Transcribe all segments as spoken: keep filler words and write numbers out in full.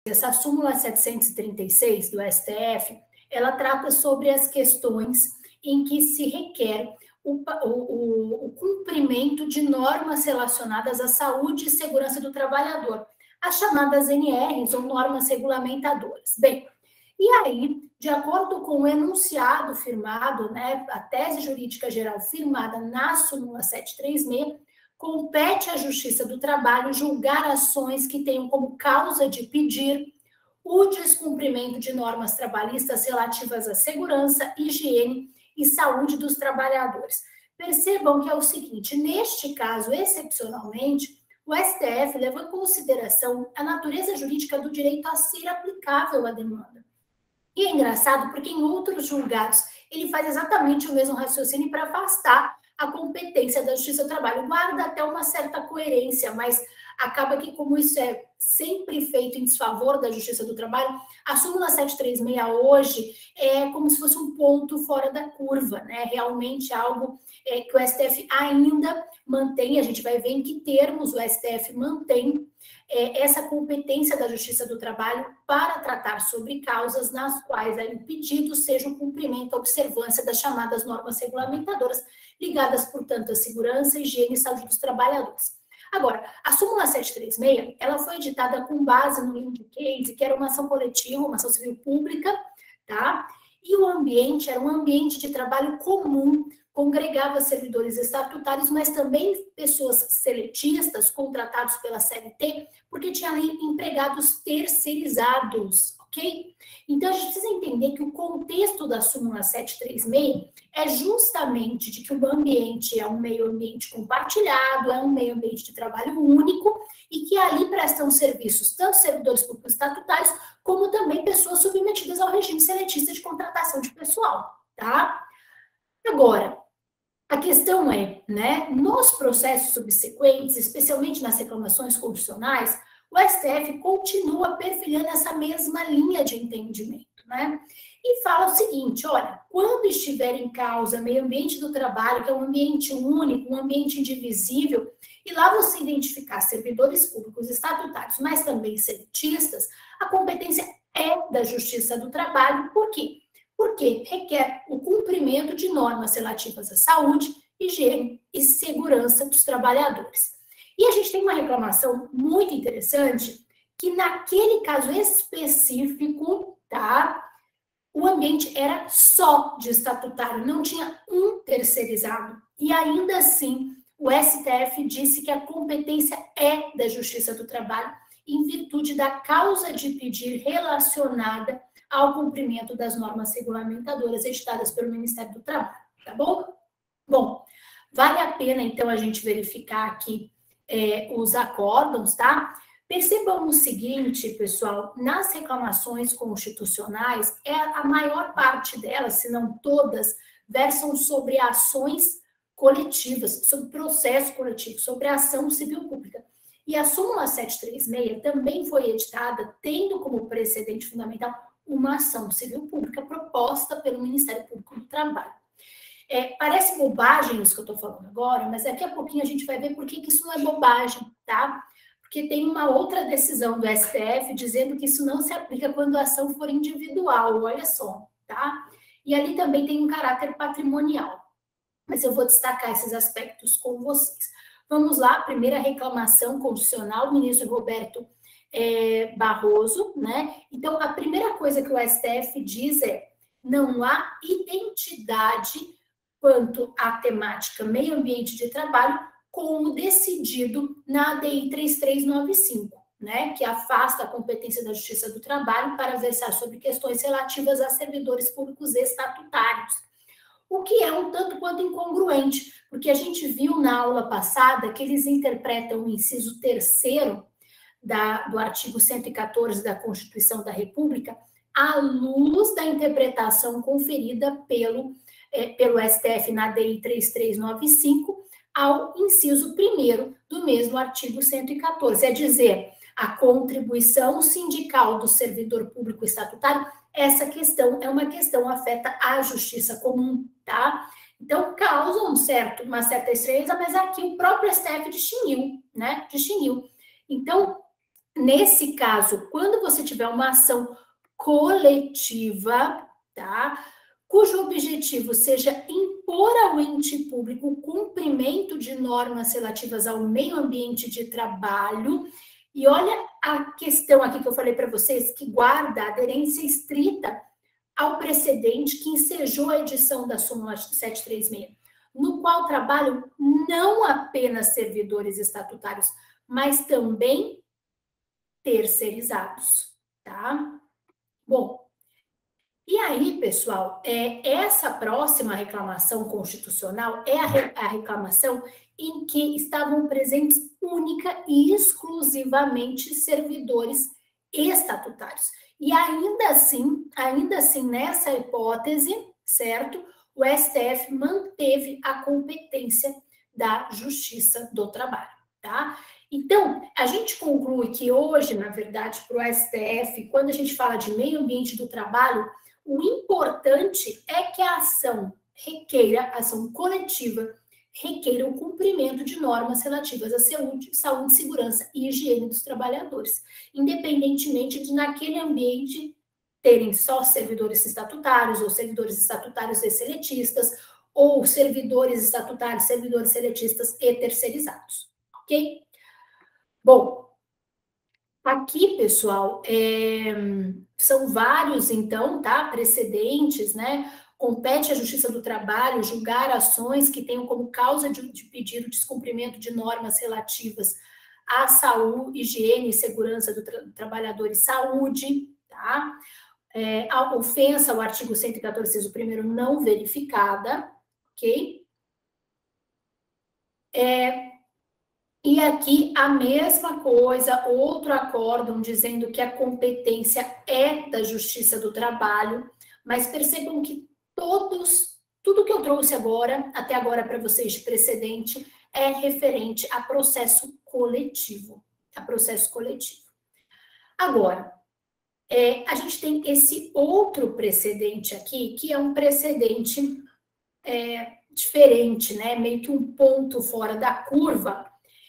essa súmula setecentos e trinta e seis do S T F, ela trata sobre as questões em que se requer o, o, o cumprimento de normas relacionadas à saúde e segurança do trabalhador, as chamadas N Rs, ou normas regulamentadoras. Bem, e aí, de acordo com o enunciado firmado, né, a tese jurídica geral firmada na súmula setecentos e trinta e seis, compete à Justiça do Trabalho julgar ações que tenham como causa de pedir o descumprimento de normas trabalhistas relativas à segurança, higiene e saúde dos trabalhadores. Percebam que é o seguinte, neste caso, excepcionalmente, o S T F levou em consideração a natureza jurídica do direito a ser aplicável à demanda. E é engraçado porque em outros julgados ele faz exatamente o mesmo raciocínio para afastar a competência da Justiça do Trabalho. Guarda até uma certa coerência, mas acaba que, como isso é sempre feito em desfavor da Justiça do Trabalho, a súmula setecentos e trinta e seis hoje é como se fosse um ponto fora da curva, né? Realmente algo é, que o S T F ainda mantém, a gente vai ver em que termos o S T F mantém é, essa competência da Justiça do Trabalho para tratar sobre causas nas quais aí, o pedido seja o cumprimento, a observância das chamadas normas regulamentadoras, ligadas, portanto, à segurança, higiene e saúde dos trabalhadores. Agora, a súmula setecentos e trinta e seis, ela foi editada com base no Lind Case, que era uma ação coletiva, uma ação civil pública, tá? E o ambiente era um ambiente de trabalho comum, congregava servidores estatutários, mas também pessoas seletistas, contratados pela C L T, porque tinha ali empregados terceirizados, ok? Então, a gente precisa entender que o contexto da súmula setecentos e trinta e seis é justamente de que o ambiente é um meio ambiente compartilhado, é um meio ambiente de trabalho único e que ali prestam serviços tanto servidores públicos estatutários como também pessoas submetidas ao regime seletista de contratação de pessoal, tá? Agora, a questão é, né, nos processos subsequentes, especialmente nas reclamações constitucionais, o S T F continua perfilhando essa mesma linha de entendimento, né? E fala o seguinte, olha, quando estiver em causa meio ambiente do trabalho, que é um ambiente único, um ambiente indivisível, e lá você identificar servidores públicos estatutários, mas também seletistas, a competência é da Justiça do Trabalho. Por quê? Porque requer o cumprimento de normas relativas à saúde, higiene e segurança dos trabalhadores. E a gente tem uma reclamação muito interessante, que naquele caso específico, tá, o ambiente era só de estatutário, não tinha um terceirizado. E ainda assim, o S T F disse que a competência é da Justiça do Trabalho, em virtude da causa de pedir relacionada ao cumprimento das normas regulamentadoras editadas pelo Ministério do Trabalho, tá bom? Bom, vale a pena, então, a gente verificar aqui é, os acórdãos, tá? Percebam o seguinte, pessoal, nas reclamações constitucionais, é a maior parte delas, se não todas, versam sobre ações coletivas, sobre processo coletivo, sobre ação civil pública. E a súmula setecentos e trinta e seis também foi editada, tendo como precedente fundamental uma ação civil pública proposta pelo Ministério Público do Trabalho. É, parece bobagem isso que eu estou falando agora, mas daqui a pouquinho a gente vai ver por que isso não é bobagem, tá? Porque tem uma outra decisão do S T F dizendo que isso não se aplica quando a ação for individual, olha só, tá? E ali também tem um caráter patrimonial. Mas eu vou destacar esses aspectos com vocês. Vamos lá, primeira reclamação constitucional, ministro Roberto é, Barroso, né? Então, a primeira coisa que o S T F diz é: não há identidade quanto à temática meio ambiente de trabalho, como decidido na A D I três três nove cinco, né, que afasta a competência da Justiça do Trabalho para versar sobre questões relativas a servidores públicos estatutários. O que é um tanto quanto incongruente, porque a gente viu na aula passada que eles interpretam o inciso terceiro da, do artigo cento e quatorze da Constituição da República à luz da interpretação conferida pelo, é, pelo S T F na A D I três três nove cinco, ao inciso primeiro do mesmo artigo cento e quatorze, é dizer, a contribuição sindical do servidor público estatutário, essa questão é uma questão afeta a justiça comum, tá? Então, causa um certo, uma certa estranheza, mas aqui o próprio S T F distinguiu, né? Distinguiu. Então, nesse caso, quando você tiver uma ação coletiva, tá? Cujo objetivo seja impor ao ente público o cumprimento de normas relativas ao meio ambiente de trabalho. E olha a questão aqui que eu falei para vocês, que guarda aderência estrita ao precedente que ensejou a edição da súmula setecentos e trinta e seis, no qual trabalham não apenas servidores estatutários, mas também terceirizados, tá? Bom, e aí, pessoal, é, essa próxima reclamação constitucional é a, re, a reclamação em que estavam presentes única e exclusivamente servidores estatutários. E ainda assim, ainda assim, nessa hipótese, certo? O S T F manteve a competência da Justiça do Trabalho, tá? Então, a gente conclui que hoje, na verdade, para o S T F, quando a gente fala de meio ambiente do trabalho, o importante é que a ação requeira, a ação coletiva, requeira o cumprimento de normas relativas à saúde, saúde, segurança e higiene dos trabalhadores, independentemente de naquele ambiente terem só servidores estatutários ou servidores estatutários e seletistas, ou servidores estatutários, servidores seletistas e terceirizados, ok? Bom, aqui, pessoal, é, são vários, então, tá, precedentes, né? Compete à Justiça do Trabalho julgar ações que tenham como causa de, de pedido descumprimento de normas relativas à saúde, higiene e segurança do tra trabalhador e saúde, tá? É, a ofensa ao artigo cento e quatorze, inciso primeiro, não verificada, ok? É, e aqui a mesma coisa, outro acórdão dizendo que a competência é da Justiça do Trabalho, mas percebam que todos, tudo que eu trouxe agora, até agora para vocês de precedente, é referente a processo coletivo, a processo coletivo. Agora, é, a gente tem esse outro precedente aqui, que é um precedente é, diferente, né? Meio que um ponto fora da curva,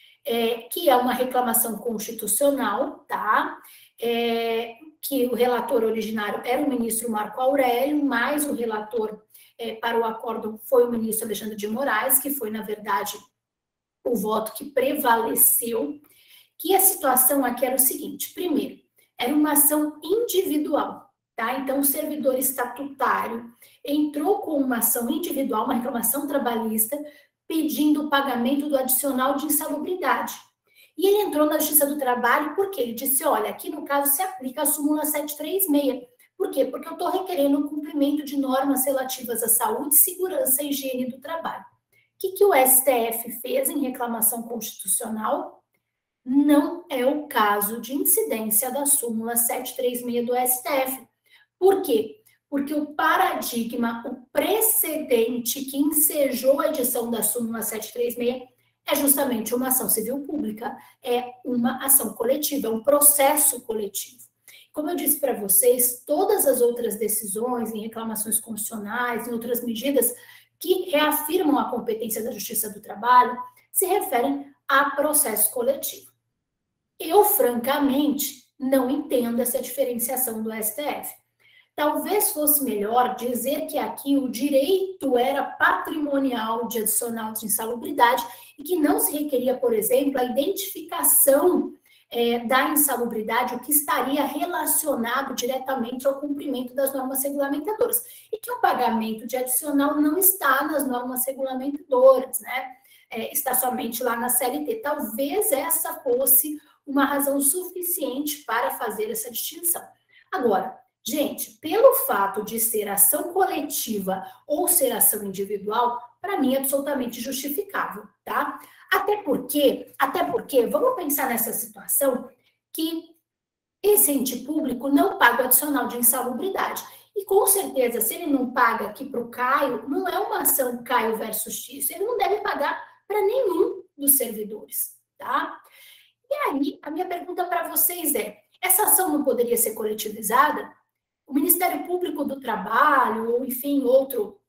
é, que é uma reclamação constitucional, tá? É, que o relator originário era o ministro Marco Aurélio, mas o relator é, para o acórdão foi o ministro Alexandre de Moraes, que foi, na verdade, o voto que prevaleceu, que a situação aqui era o seguinte: primeiro, era uma ação individual, tá? Então, o servidor estatutário entrou com uma ação individual, uma reclamação trabalhista, pedindo o pagamento do adicional de insalubridade. E ele entrou na Justiça do Trabalho porque ele disse, olha, aqui no caso se aplica a súmula setecentos e trinta e seis. Por quê? Porque eu estou requerendo o cumprimento de normas relativas à saúde, segurança e higiene do trabalho. O que, que o S T F fez em reclamação constitucional? Não é o caso de incidência da súmula setecentos e trinta e seis do S T F. Por quê? Porque o paradigma, o precedente que ensejou a edição da súmula setecentos e trinta e seis é justamente uma ação civil pública, é uma ação coletiva, é um processo coletivo. Como eu disse para vocês, todas as outras decisões em reclamações constitucionais, em outras medidas que reafirmam a competência da Justiça do Trabalho, se referem a processo coletivo. Eu, francamente, não entendo essa diferenciação do S T F. Talvez fosse melhor dizer que aqui o direito era patrimonial de adicional de insalubridade e que não se requeria, por exemplo, a identificação é, da insalubridade, o que estaria relacionado diretamente ao cumprimento das normas regulamentadoras. E que o pagamento de adicional não está nas normas regulamentadoras, né? É, está somente lá na C L T. Talvez essa fosse uma razão suficiente para fazer essa distinção. Agora, gente, pelo fato de ser ação coletiva ou ser ação individual, para mim é absolutamente justificável, tá? Até porque, até porque, vamos pensar nessa situação que esse ente público não paga o adicional de insalubridade. E com certeza, se ele não paga aqui para o Caio, não é uma ação Caio versus X, ele não deve pagar para nenhum dos servidores, tá? E aí, a minha pergunta para vocês é, essa ação não poderia ser coletivizada? O Ministério Público do Trabalho, ou enfim, outro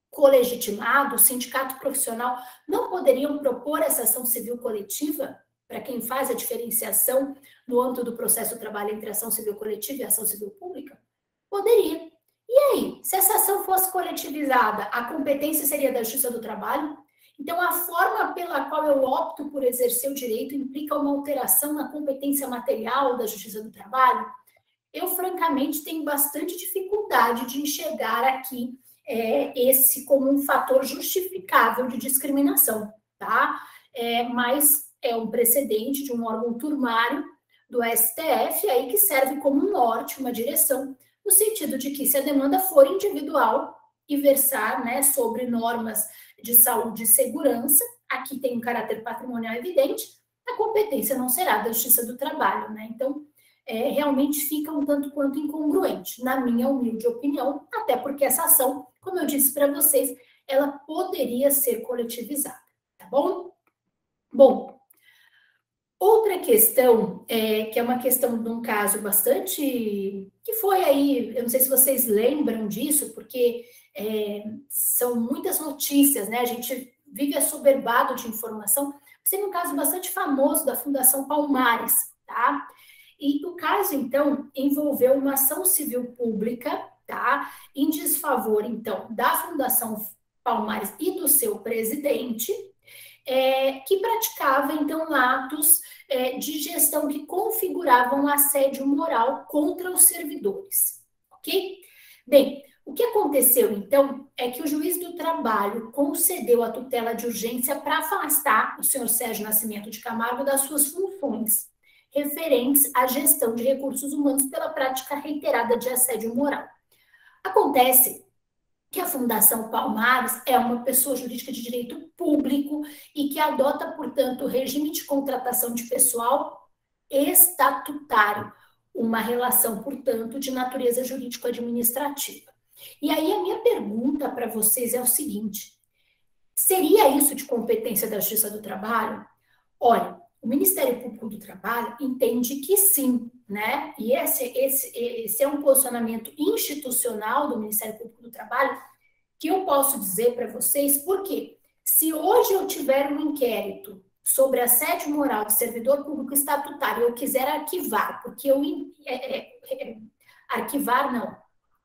colegitimado, sindicato profissional, não poderiam propor essa ação civil coletiva para quem faz a diferenciação no âmbito do processo do trabalho entre ação civil coletiva e ação civil pública? Poderia. E aí, se essa ação fosse coletivizada, a competência seria da Justiça do Trabalho? Então, a forma pela qual eu opto por exercer o direito implica uma alteração na competência material da Justiça do Trabalho? Eu, francamente, tenho bastante dificuldade de enxergar aqui é, esse como um fator justificável de discriminação, tá? É, mas é um precedente de um órgão turmário do S T F aí que serve como um norte, uma direção, no sentido de que se a demanda for individual e versar, né, sobre normas de saúde e segurança, aqui tem um caráter patrimonial evidente, a competência não será da Justiça do Trabalho, né? Então, é, realmente fica um tanto quanto incongruente, na minha humilde opinião, até porque essa ação, como eu disse para vocês, ela poderia ser coletivizada, tá bom? Bom, outra questão, é, que é uma questão de um caso bastante... que foi aí, eu não sei se vocês lembram disso, porque é, são muitas notícias, né? A gente vive assoberbado de informação. Tem um caso bastante famoso da Fundação Palmares, tá? E o caso, então, envolveu uma ação civil pública, tá? Em desfavor, então, da Fundação Palmares e do seu presidente, é, que praticava, então, atos é, de gestão que configuravam assédio moral contra os servidores, ok? Bem, o que aconteceu, então, é que o juiz do trabalho concedeu a tutela de urgência para afastar o senhor Sérgio Nascimento de Camargo das suas funções referentes à gestão de recursos humanos pela prática reiterada de assédio moral. Acontece que a Fundação Palmares é uma pessoa jurídica de direito público e que adota, portanto, o regime de contratação de pessoal estatutário, uma relação, portanto, de natureza jurídico-administrativa. E aí a minha pergunta para vocês é o seguinte: seria isso de competência da Justiça do Trabalho? Olha, o Ministério Público do Trabalho entende que sim, né? E esse, esse, esse é um posicionamento institucional do Ministério Público do Trabalho que eu posso dizer para vocês, porque se hoje eu tiver um inquérito sobre assédio moral de servidor público estatutário, eu quiser arquivar, porque eu... É, é, é, arquivar, não.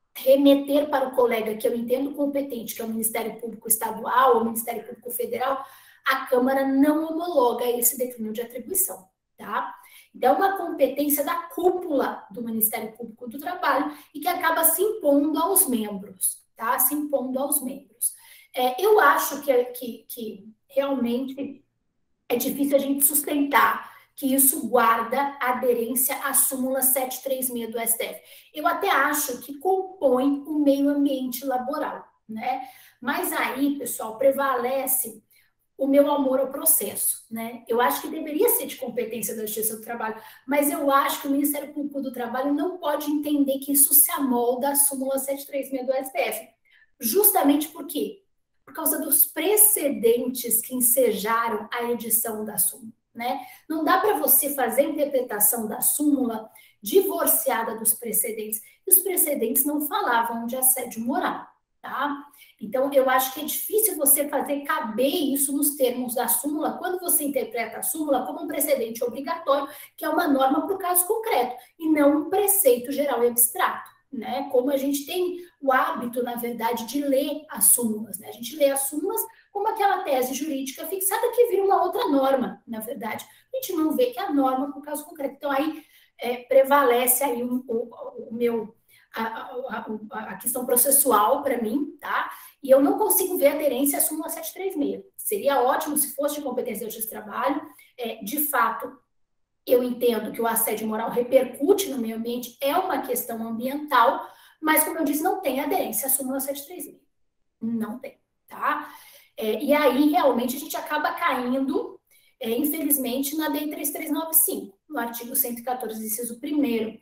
Remeter para o colega que eu entendo competente, que é o Ministério Público Estadual ou o Ministério Público Federal, a Câmara não homologa esse declínio de atribuição, tá? Então, é uma competência da cúpula do Ministério Público do Trabalho e que acaba se impondo aos membros, tá? Se impondo aos membros. É, eu acho que, que, que realmente é difícil a gente sustentar que isso guarda aderência à súmula setecentos e trinta e seis do S T F. Eu até acho que compõe o meio ambiente laboral, né? Mas aí, pessoal, prevalece o meu amor ao processo, né? Eu acho que deveria ser de competência da Justiça do Trabalho, mas eu acho que o Ministério Público do Trabalho não pode entender que isso se amolda à súmula setecentos e trinta e seis do S T F. Justamente por quê? Por causa dos precedentes que ensejaram a edição da súmula, né? Não dá para você fazer a interpretação da súmula divorciada dos precedentes. E os precedentes não falavam de assédio moral, tá? Então, eu acho que é difícil você fazer caber isso nos termos da súmula quando você interpreta a súmula como um precedente obrigatório, que é uma norma para o caso concreto, e não um preceito geral e abstrato, né? Como a gente tem o hábito, na verdade, de ler as súmulas, né? A gente lê as súmulas como aquela tese jurídica fixada que vira uma outra norma, na verdade. A gente não vê que é a norma para o caso concreto. Então, aí é, prevalece aí o, o, o meu... A, a, a, a questão processual para mim, tá? E eu não consigo ver aderência à súmula setecentos e trinta e seis. Seria ótimo se fosse de competência da Justiça do Trabalho. É, de fato, eu entendo que o assédio moral repercute no meio ambiente, é uma questão ambiental, mas, como eu disse, não tem aderência à súmula setecentos e trinta e seis. Não tem, tá? É, e aí, realmente, a gente acaba caindo, é, infelizmente, na D três três nove cinco, no artigo cento e quatorze, inciso primeiro.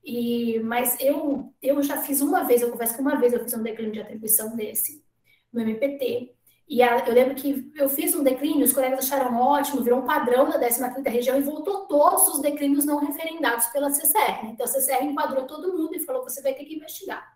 E, mas eu, eu já fiz uma vez, eu confesso que uma vez eu fiz um declínio de atribuição desse, no M P T, e a, eu lembro que eu fiz um declínio, os colegas acharam ótimo, virou um padrão da décima quinta região e voltou todos os declínios não referendados pela C C R. Né? Então, a C C R enquadrou todo mundo e falou, você vai ter que investigar.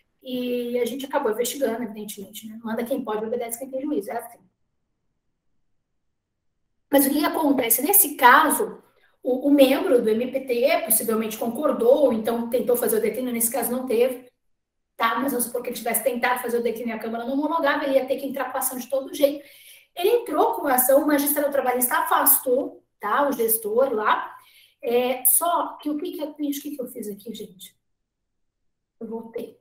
E a gente acabou investigando, evidentemente. Né? Manda quem pode, obedece quem tem juízo, é assim. Mas o que acontece? Nesse caso, o, o membro do M P T possivelmente concordou, então tentou fazer o declínio, nesse caso não teve, tá? Mas vamos supor que ele tivesse tentado fazer o declínio e a Câmara não homologava, ele ia ter que entrar com a ação de todo jeito. Ele entrou com a ação, o magistrado trabalhista afastou, tá? O gestor lá. É, só que o que, que, eu, o que, que eu fiz aqui, gente? Eu voltei.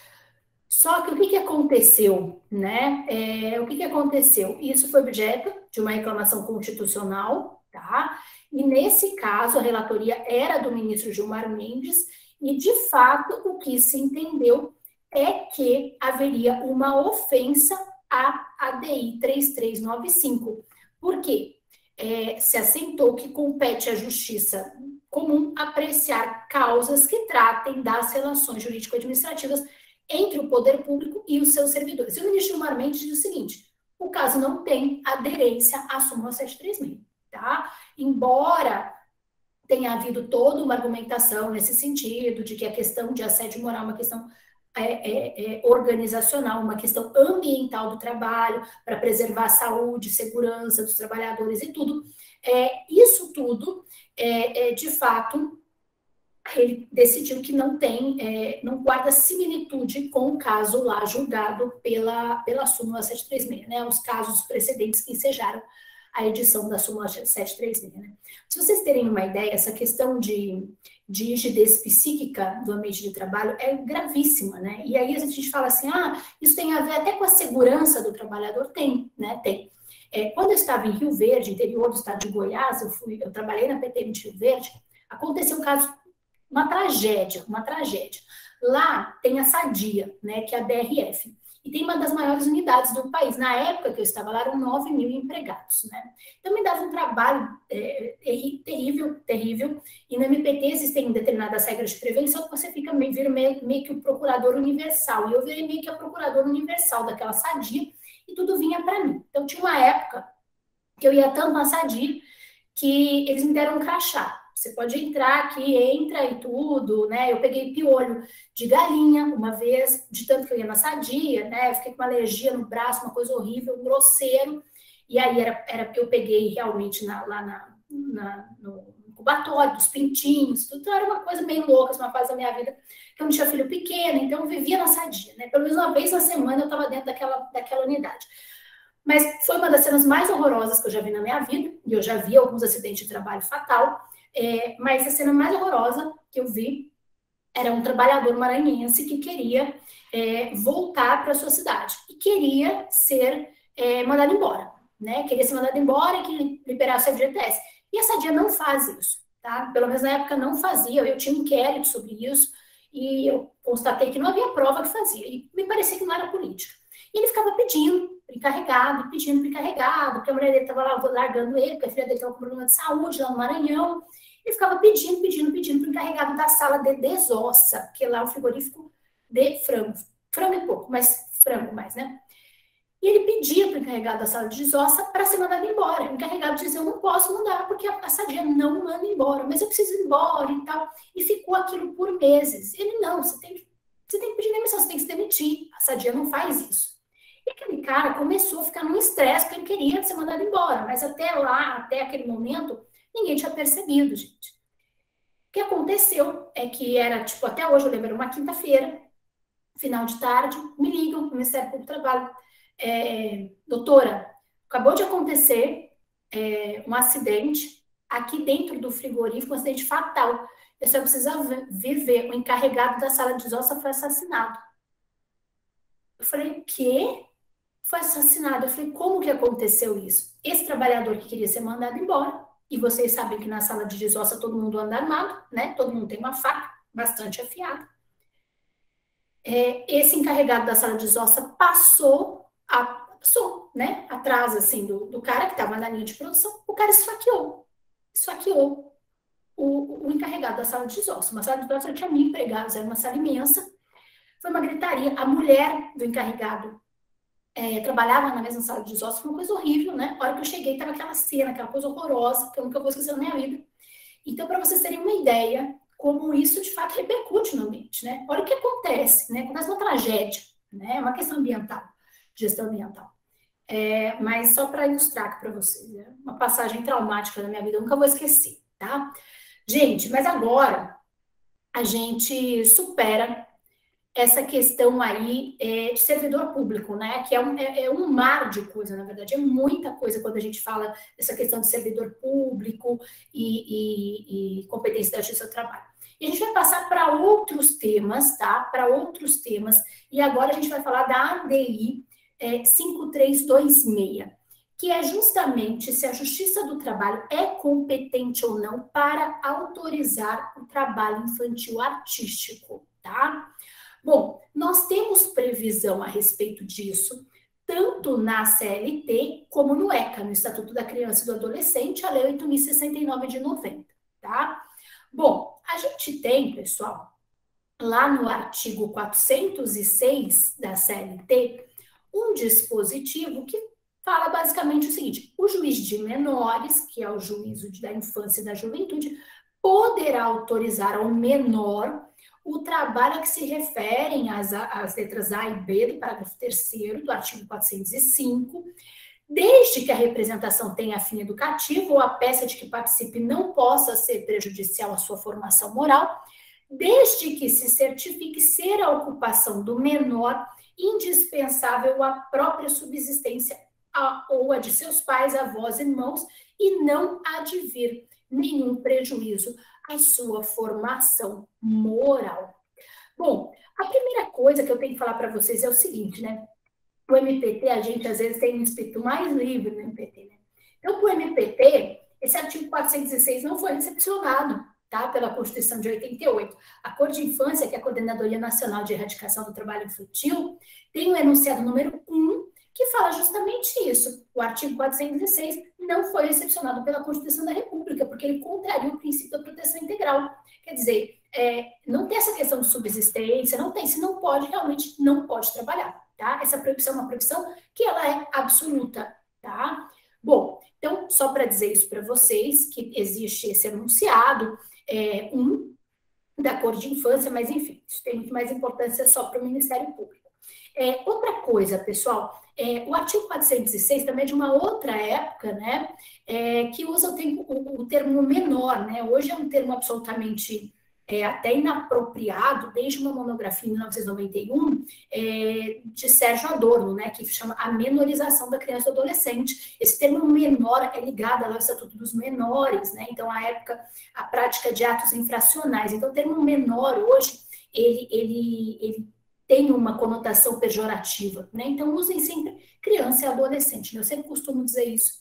Só que o que, que aconteceu, né? É, o que, que aconteceu? Isso foi objeto de uma reclamação constitucional, tá? E nesse caso, a relatoria era do ministro Gilmar Mendes, e de fato o que se entendeu é que haveria uma ofensa à A D I três três nove cinco. Por quê? É, se assentou que compete à justiça comum apreciar causas que tratem das relações jurídico-administrativas entre o poder público e os seus servidores. E o ministro Gilmar Mendes diz o seguinte: o caso não tem aderência à súmula setecentos e trinta e seis, tá? Embora tenha havido toda uma argumentação nesse sentido, de que a questão de assédio moral é uma questão é, é, é organizacional, uma questão ambiental do trabalho, para preservar a saúde, segurança dos trabalhadores e tudo, é, isso tudo, é, é, de fato, ele decidiu que não tem, é, não guarda similitude com o caso lá julgado pela, pela súmula setecentos e trinta e seis, né? Os casos precedentes que ensejaram a edição da súmula setecentos e trinta e seis, né? Se vocês terem uma ideia, essa questão de, de rigidez psíquica do ambiente de trabalho é gravíssima, né? E aí a gente fala assim, ah, isso tem a ver até com a segurança do trabalhador? Tem, né? Tem. É, quando eu estava em Rio Verde, interior do estado de Goiás, eu, fui, eu trabalhei na P T M de Rio Verde, aconteceu um caso, uma tragédia, uma tragédia. Lá tem a Sadia, né, que é a B R F, e tem uma das maiores unidades do país. Na época que eu estava lá, eram nove mil empregados, né? Então me dava um trabalho é, terrível, terrível, e no M P T existem determinadas regras de prevenção que você fica meio, vira meio, meio que o procurador universal, e eu virei meio que a procuradora universal daquela Sadia, e tudo vinha para mim. Então tinha uma época que eu ia tanto na Sadia que eles me deram um crachá. Você pode entrar aqui, entra e tudo, né? Eu peguei piolho de galinha uma vez, de tanto que eu ia na Sadia, né? Eu fiquei com uma alergia no braço, uma coisa horrível, um grosseiro. E aí era, era eu peguei realmente na, lá na, na, no incubatório, dos pintinhos, tudo. Então era uma coisa meio louca, uma fase da minha vida, que eu não tinha filho pequeno, então eu vivia na Sadia, né? Pelo menos uma vez na semana eu estava dentro daquela, daquela unidade. Mas foi uma das cenas mais horrorosas que eu já vi na minha vida, e eu já vi alguns acidentes de trabalho fatal. É, mas a cena mais horrorosa que eu vi era um trabalhador maranhense que queria é, voltar para a sua cidade e queria ser é, mandado embora, né? Queria ser mandado embora e que liberasse o F G T S. E a Sadia não faz isso, tá? Pelo menos na época não fazia. Eu tinha um inquérito sobre isso e eu constatei que não havia prova que fazia. E me parecia que não era política. E ele ficava pedindo para encarregado, pedindo para encarregado, porque a mulher dele estava lá largando ele, porque a filha dele estava com problema de saúde lá no Maranhão. Ele ficava pedindo, pedindo, pedindo para o encarregado da sala de desossa, porque lá é o frigorífico de frango. Frango é pouco, mas frango mais, né? E ele pedia para o encarregado da sala de desossa para ser mandado embora. O encarregado dizia, eu não posso mandar, porque a Sadia não manda embora, mas eu preciso ir embora e tal. E ficou aquilo por meses. Ele, não, você tem que, você tem que pedir demissão, você tem que se demitir. A Sadia não faz isso. E aquele cara começou a ficar num estresse, porque ele queria ser mandado embora, mas até lá, até aquele momento, ninguém tinha percebido, gente. O que aconteceu é que era, tipo, até hoje eu lembro, era uma quinta-feira, final de tarde, me ligam do Ministério Público do Trabalho. É, doutora, acabou de acontecer é, um acidente aqui dentro do frigorífico, um acidente fatal. Eu só precisa vir ver, o encarregado da sala de desossa foi assassinado. Eu falei, o quê? Foi assassinado. Eu falei, como que aconteceu isso? Esse trabalhador que queria ser mandado embora, e vocês sabem que na sala de desossa todo mundo anda armado, né? Todo mundo tem uma faca bastante afiada. É, esse encarregado da sala de desossa passou, a, passou, né? Atrás, assim, do, do cara que estava na linha de produção. O cara esfaqueou. Esfaqueou o, o encarregado da sala de desossa. Uma sala de desossa tinha mil empregados, era uma sala imensa. Foi uma gritaria. A mulher do encarregado É, trabalhava na mesma sala de desossa, foi uma coisa horrível, né? A hora que eu cheguei, estava aquela cena, aquela coisa horrorosa, que eu nunca vou esquecer na minha vida. Então, para vocês terem uma ideia, como isso, de fato, repercute no ambiente, né? Olha o que acontece, né? Acontece uma tragédia, né? É uma questão ambiental, gestão ambiental. é, mas só para ilustrar aqui para vocês, né? Uma passagem traumática da minha vida, eu nunca vou esquecer, tá? Gente, mas agora a gente supera essa questão aí é, de servidor público, né? Que é um, é, é um mar de coisa, na verdade, é muita coisa quando a gente fala dessa questão de servidor público e, e, e competência da justiça do trabalho. E a gente vai passar para outros temas, tá? Para outros temas. E agora a gente vai falar da A D I é, cinco três dois seis, que é justamente se a Justiça do Trabalho é competente ou não para autorizar o trabalho infantil artístico, tá? Bom, nós temos previsão a respeito disso, tanto na C L T como no ECA, no Estatuto da Criança e do Adolescente, a Lei oito mil e sessenta e nove de noventa, tá? Bom, a gente tem, pessoal, lá no artigo quatrocentos e seis da C L T, um dispositivo que fala basicamente o seguinte: o juiz de menores, que é o juízo da infância e da juventude, poderá autorizar ao menor o trabalho a que se referem as, as letras A e B do parágrafo terceiro do artigo quatrocentos e cinco, desde que a representação tenha fim educativo ou a peça de que participe não possa ser prejudicial à sua formação moral, desde que se certifique ser a ocupação do menor indispensável à própria subsistência a, ou a de seus pais, avós, irmãos, e não advir nenhum prejuízo à sua formação moral. Bom, a primeira coisa que eu tenho que falar para vocês é o seguinte, né? O M P T, a gente às vezes tem um espírito mais livre no M P T, né? Então, para o M P T, esse artigo quatrocentos e seis não foi recepcionado, tá? Pela Constituição de oitenta e oito. A Cor de Infância, que é a Coordenadoria Nacional de Erradicação do Trabalho Infantil, tem o enunciado número um, que fala justamente isso. O artigo quatrocentos e seis não foi recepcionado pela Constituição da República, porque ele contraria o princípio da proteção integral. Quer dizer, é, não tem essa questão de subsistência, não tem, se não pode, realmente não pode trabalhar, tá? Essa proibição é uma proibição que ela é absoluta, tá? Bom, então, só para dizer isso para vocês, que existe esse enunciado, é, um, da Cor de Infância, mas enfim, isso tem muito mais importância só para o Ministério Público. É, outra coisa, pessoal, é, o artigo quatrocentos e seis também é de uma outra época, né, é, que usa o, tempo, o, o termo menor, né, hoje é um termo absolutamente é, até inapropriado, desde uma monografia em mil novecentos e noventa e um, é, de Sérgio Adorno, né, que chama a menorização da criança e do adolescente. Esse termo menor é ligado ao Estatuto dos Menores, né, então, à época, a prática de atos infracionais. Então, o termo menor hoje, ele, ele, ele tem uma conotação pejorativa, né? Então, usem sempre criança e adolescente, né? Eu sempre costumo dizer isso.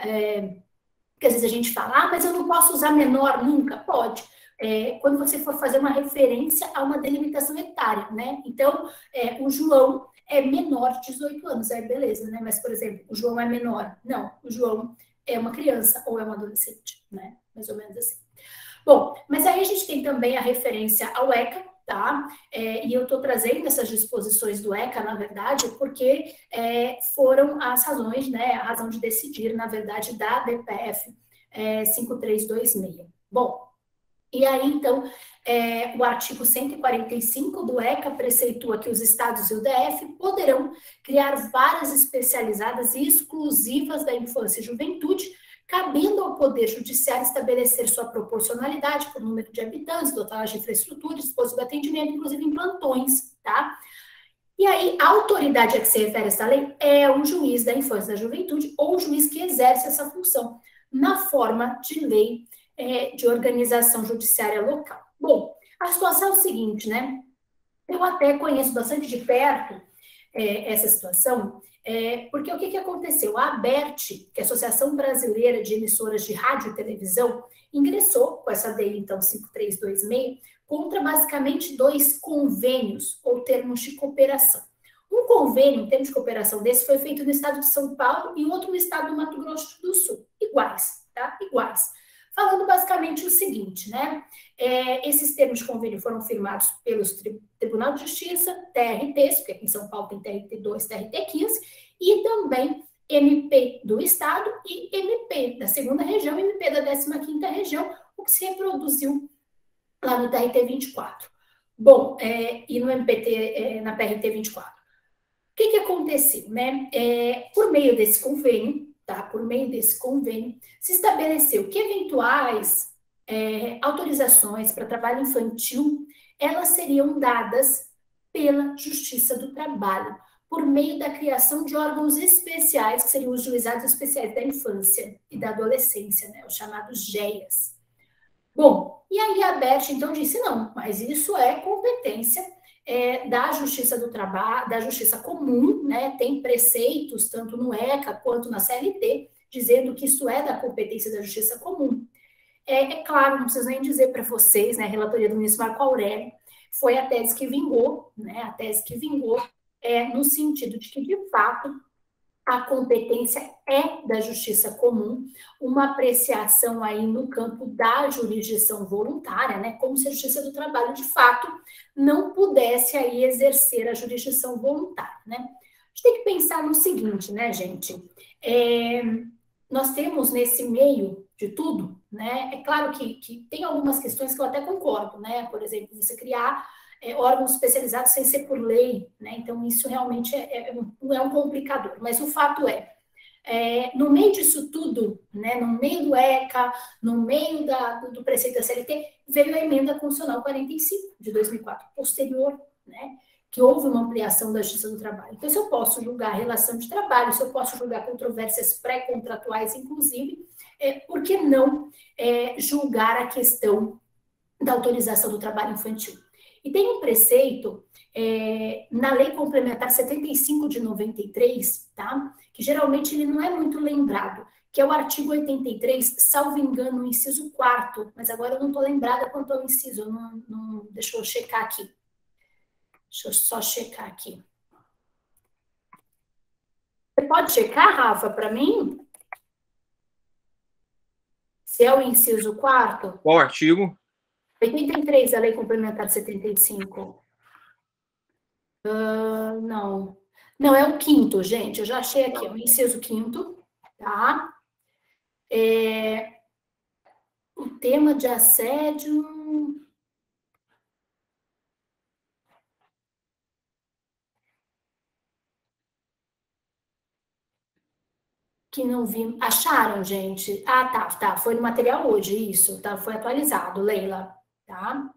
É, porque às vezes a gente fala, ah, mas eu não posso usar menor nunca. Pode. É, quando você for fazer uma referência a uma delimitação etária, né? Então, é, o João é menor de dezoito anos, aí beleza, né? Mas, por exemplo, o João é menor. Não, o João é uma criança ou é um adolescente, né? Mais ou menos assim. Bom, mas aí a gente tem também a referência ao ECA, tá? É, e eu estou trazendo essas disposições do ECA, na verdade, porque é, foram as razões, né? A razão de decidir, na verdade, da D P F é, cinco três dois seis. Bom, e aí, então, é, o artigo cento e quarenta e cinco do ECA preceitua que os estados e o D F poderão criar varas especializadas e exclusivas da infância e juventude, cabendo ao Poder Judiciário estabelecer sua proporcionalidade por número de habitantes, dotagem de infraestrutura, dispositivo de atendimento, inclusive em plantões, tá? E aí, a autoridade a que se refere essa lei é o juiz da infância e da juventude ou o juiz que exerce essa função na forma de lei é, de organização judiciária local. Bom, a situação é o seguinte, né? Eu até conheço bastante de perto é, essa situação, é, porque o que, que aconteceu? A ABERT, que é a Associação Brasileira de Emissoras de Rádio e Televisão, ingressou com essa D I, então, cinco três dois seis, contra basicamente dois convênios ou termos de cooperação. Um convênio, um termo de cooperação desse, foi feito no estado de São Paulo e outro no estado do Mato Grosso do Sul. Iguais, tá? Iguais. Falando basicamente o seguinte, né? É, esses termos de convênio foram firmados pelos tri Tribunal de Justiça, T R Ts, porque aqui em São Paulo tem T R T dois, T R T quinze, e também M P do Estado e M P da segunda região, M P da décima quinta região, o que se reproduziu lá no T R T vinte e quatro. Bom, é, e no M P T, é, na P R T vinte e quatro. que, que aconteceu, né? É, por meio desse convênio, tá? Por meio desse convênio, se estabeleceu que eventuais é, autorizações para trabalho infantil, elas seriam dadas pela Justiça do Trabalho, por meio da criação de órgãos especiais, que seriam os juizados especiais da infância e da adolescência, né? Os chamados GEAs. Bom, e aí a Beth então disse, não, mas isso é competência é, da Justiça do Trabalho, da Justiça Comum, né? Tem preceitos, tanto no ECA quanto na C L T, dizendo que isso é da competência da Justiça Comum. É, é claro, não preciso nem dizer para vocês, né? A relatoria do ministro Marco Aurélio foi a tese que vingou, né? A tese que vingou é no sentido de que, de fato, a competência é da justiça comum, uma apreciação aí no campo da jurisdição voluntária, né, como se a justiça do trabalho, de fato, não pudesse aí exercer a jurisdição voluntária, né. A gente tem que pensar no seguinte, né, gente, é, nós temos nesse meio de tudo, né, é claro que, que tem algumas questões que eu até concordo, né, por exemplo, você criar É, órgãos especializados sem ser por lei, né? Então isso realmente é, é, um, é um complicador. Mas o fato é, é, no meio disso tudo, né, no meio do ECA, no meio da, do, do preceito da C L T, veio a emenda constitucional quarenta e cinco de dois mil e quatro, posterior, né, que houve uma ampliação da Justiça do Trabalho. Então, se eu posso julgar a relação de trabalho, se eu posso julgar controvérsias pré-contratuais, inclusive, é, por que não é, julgar a questão da autorização do trabalho infantil? E tem um preceito é, na Lei Complementar setenta e cinco de noventa e três, tá? Que geralmente ele não é muito lembrado, que é o artigo oitenta e três, salvo engano, o inciso quarto, mas agora eu não estou lembrada quanto ao inciso, não, não, deixa eu checar aqui. Deixa eu só checar aqui. Você pode checar, Rafa, para mim? Se é o inciso quarto? Qual artigo? oitenta e três, a Lei Complementar setenta e cinco. Uh, não. Não, é o quinto, gente. Eu já achei aqui, é o inciso quinto, tá? É, o tema de assédio... Que não vi... Acharam, gente? Ah, tá, tá. Foi no material hoje, isso. Tá? Foi atualizado, Leila, tá?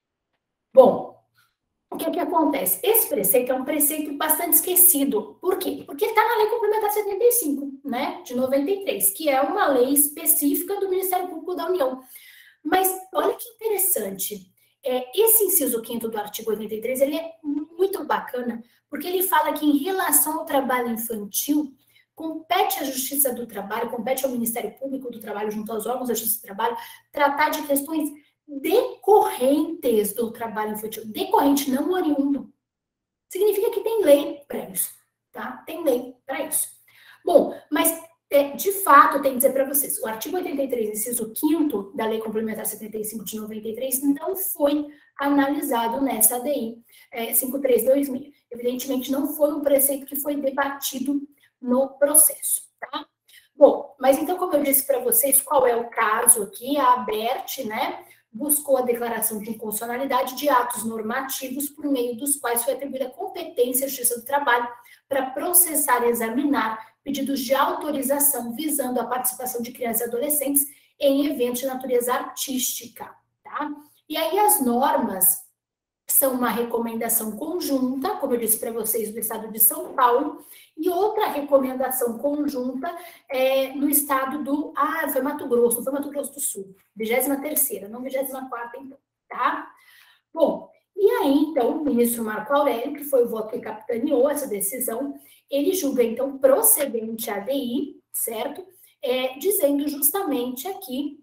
Bom, o que, que acontece? Esse preceito é um preceito bastante esquecido. Por quê? Porque ele está na Lei Complementar setenta e cinco, né, de noventa e três, que é uma lei específica do Ministério Público da União. Mas olha que interessante. É, esse inciso quinto do artigo oitenta e três, ele é muito bacana, porque ele fala que em relação ao trabalho infantil, compete à Justiça do Trabalho, compete ao Ministério Público do Trabalho, junto aos órgãos da Justiça do Trabalho, tratar de questões decorrentes do trabalho infantil. Decorrente, não oriundo. Significa que tem lei para isso, tá? Tem lei para isso. Bom, mas, é, de fato, eu tenho que dizer para vocês, o artigo oitenta e três, inciso quinto da Lei Complementar setenta e cinco de noventa e três, não foi analisado nessa A D I é, cinquenta e três dois mil. Evidentemente, não foi um preceito que foi debatido no processo, tá? Bom, mas então, como eu disse para vocês, qual é o caso aqui? A ABERT, né, buscou a declaração de inconstitucionalidade de atos normativos por meio dos quais foi atribuída competência à Justiça do Trabalho para processar e examinar pedidos de autorização visando a participação de crianças e adolescentes em eventos de natureza artística, tá? E aí as normas são uma recomendação conjunta, como eu disse para vocês, do Estado de São Paulo, e outra recomendação conjunta é, no estado do... Ah, foi Mato Grosso, não foi Mato Grosso do Sul. vigésima terceira, não vigésima quarta, então, tá? Bom, e aí, então, o ministro Marco Aurélio, que foi o voto que capitaneou essa decisão, ele julga, então, procedente a D I, certo? É, dizendo justamente aqui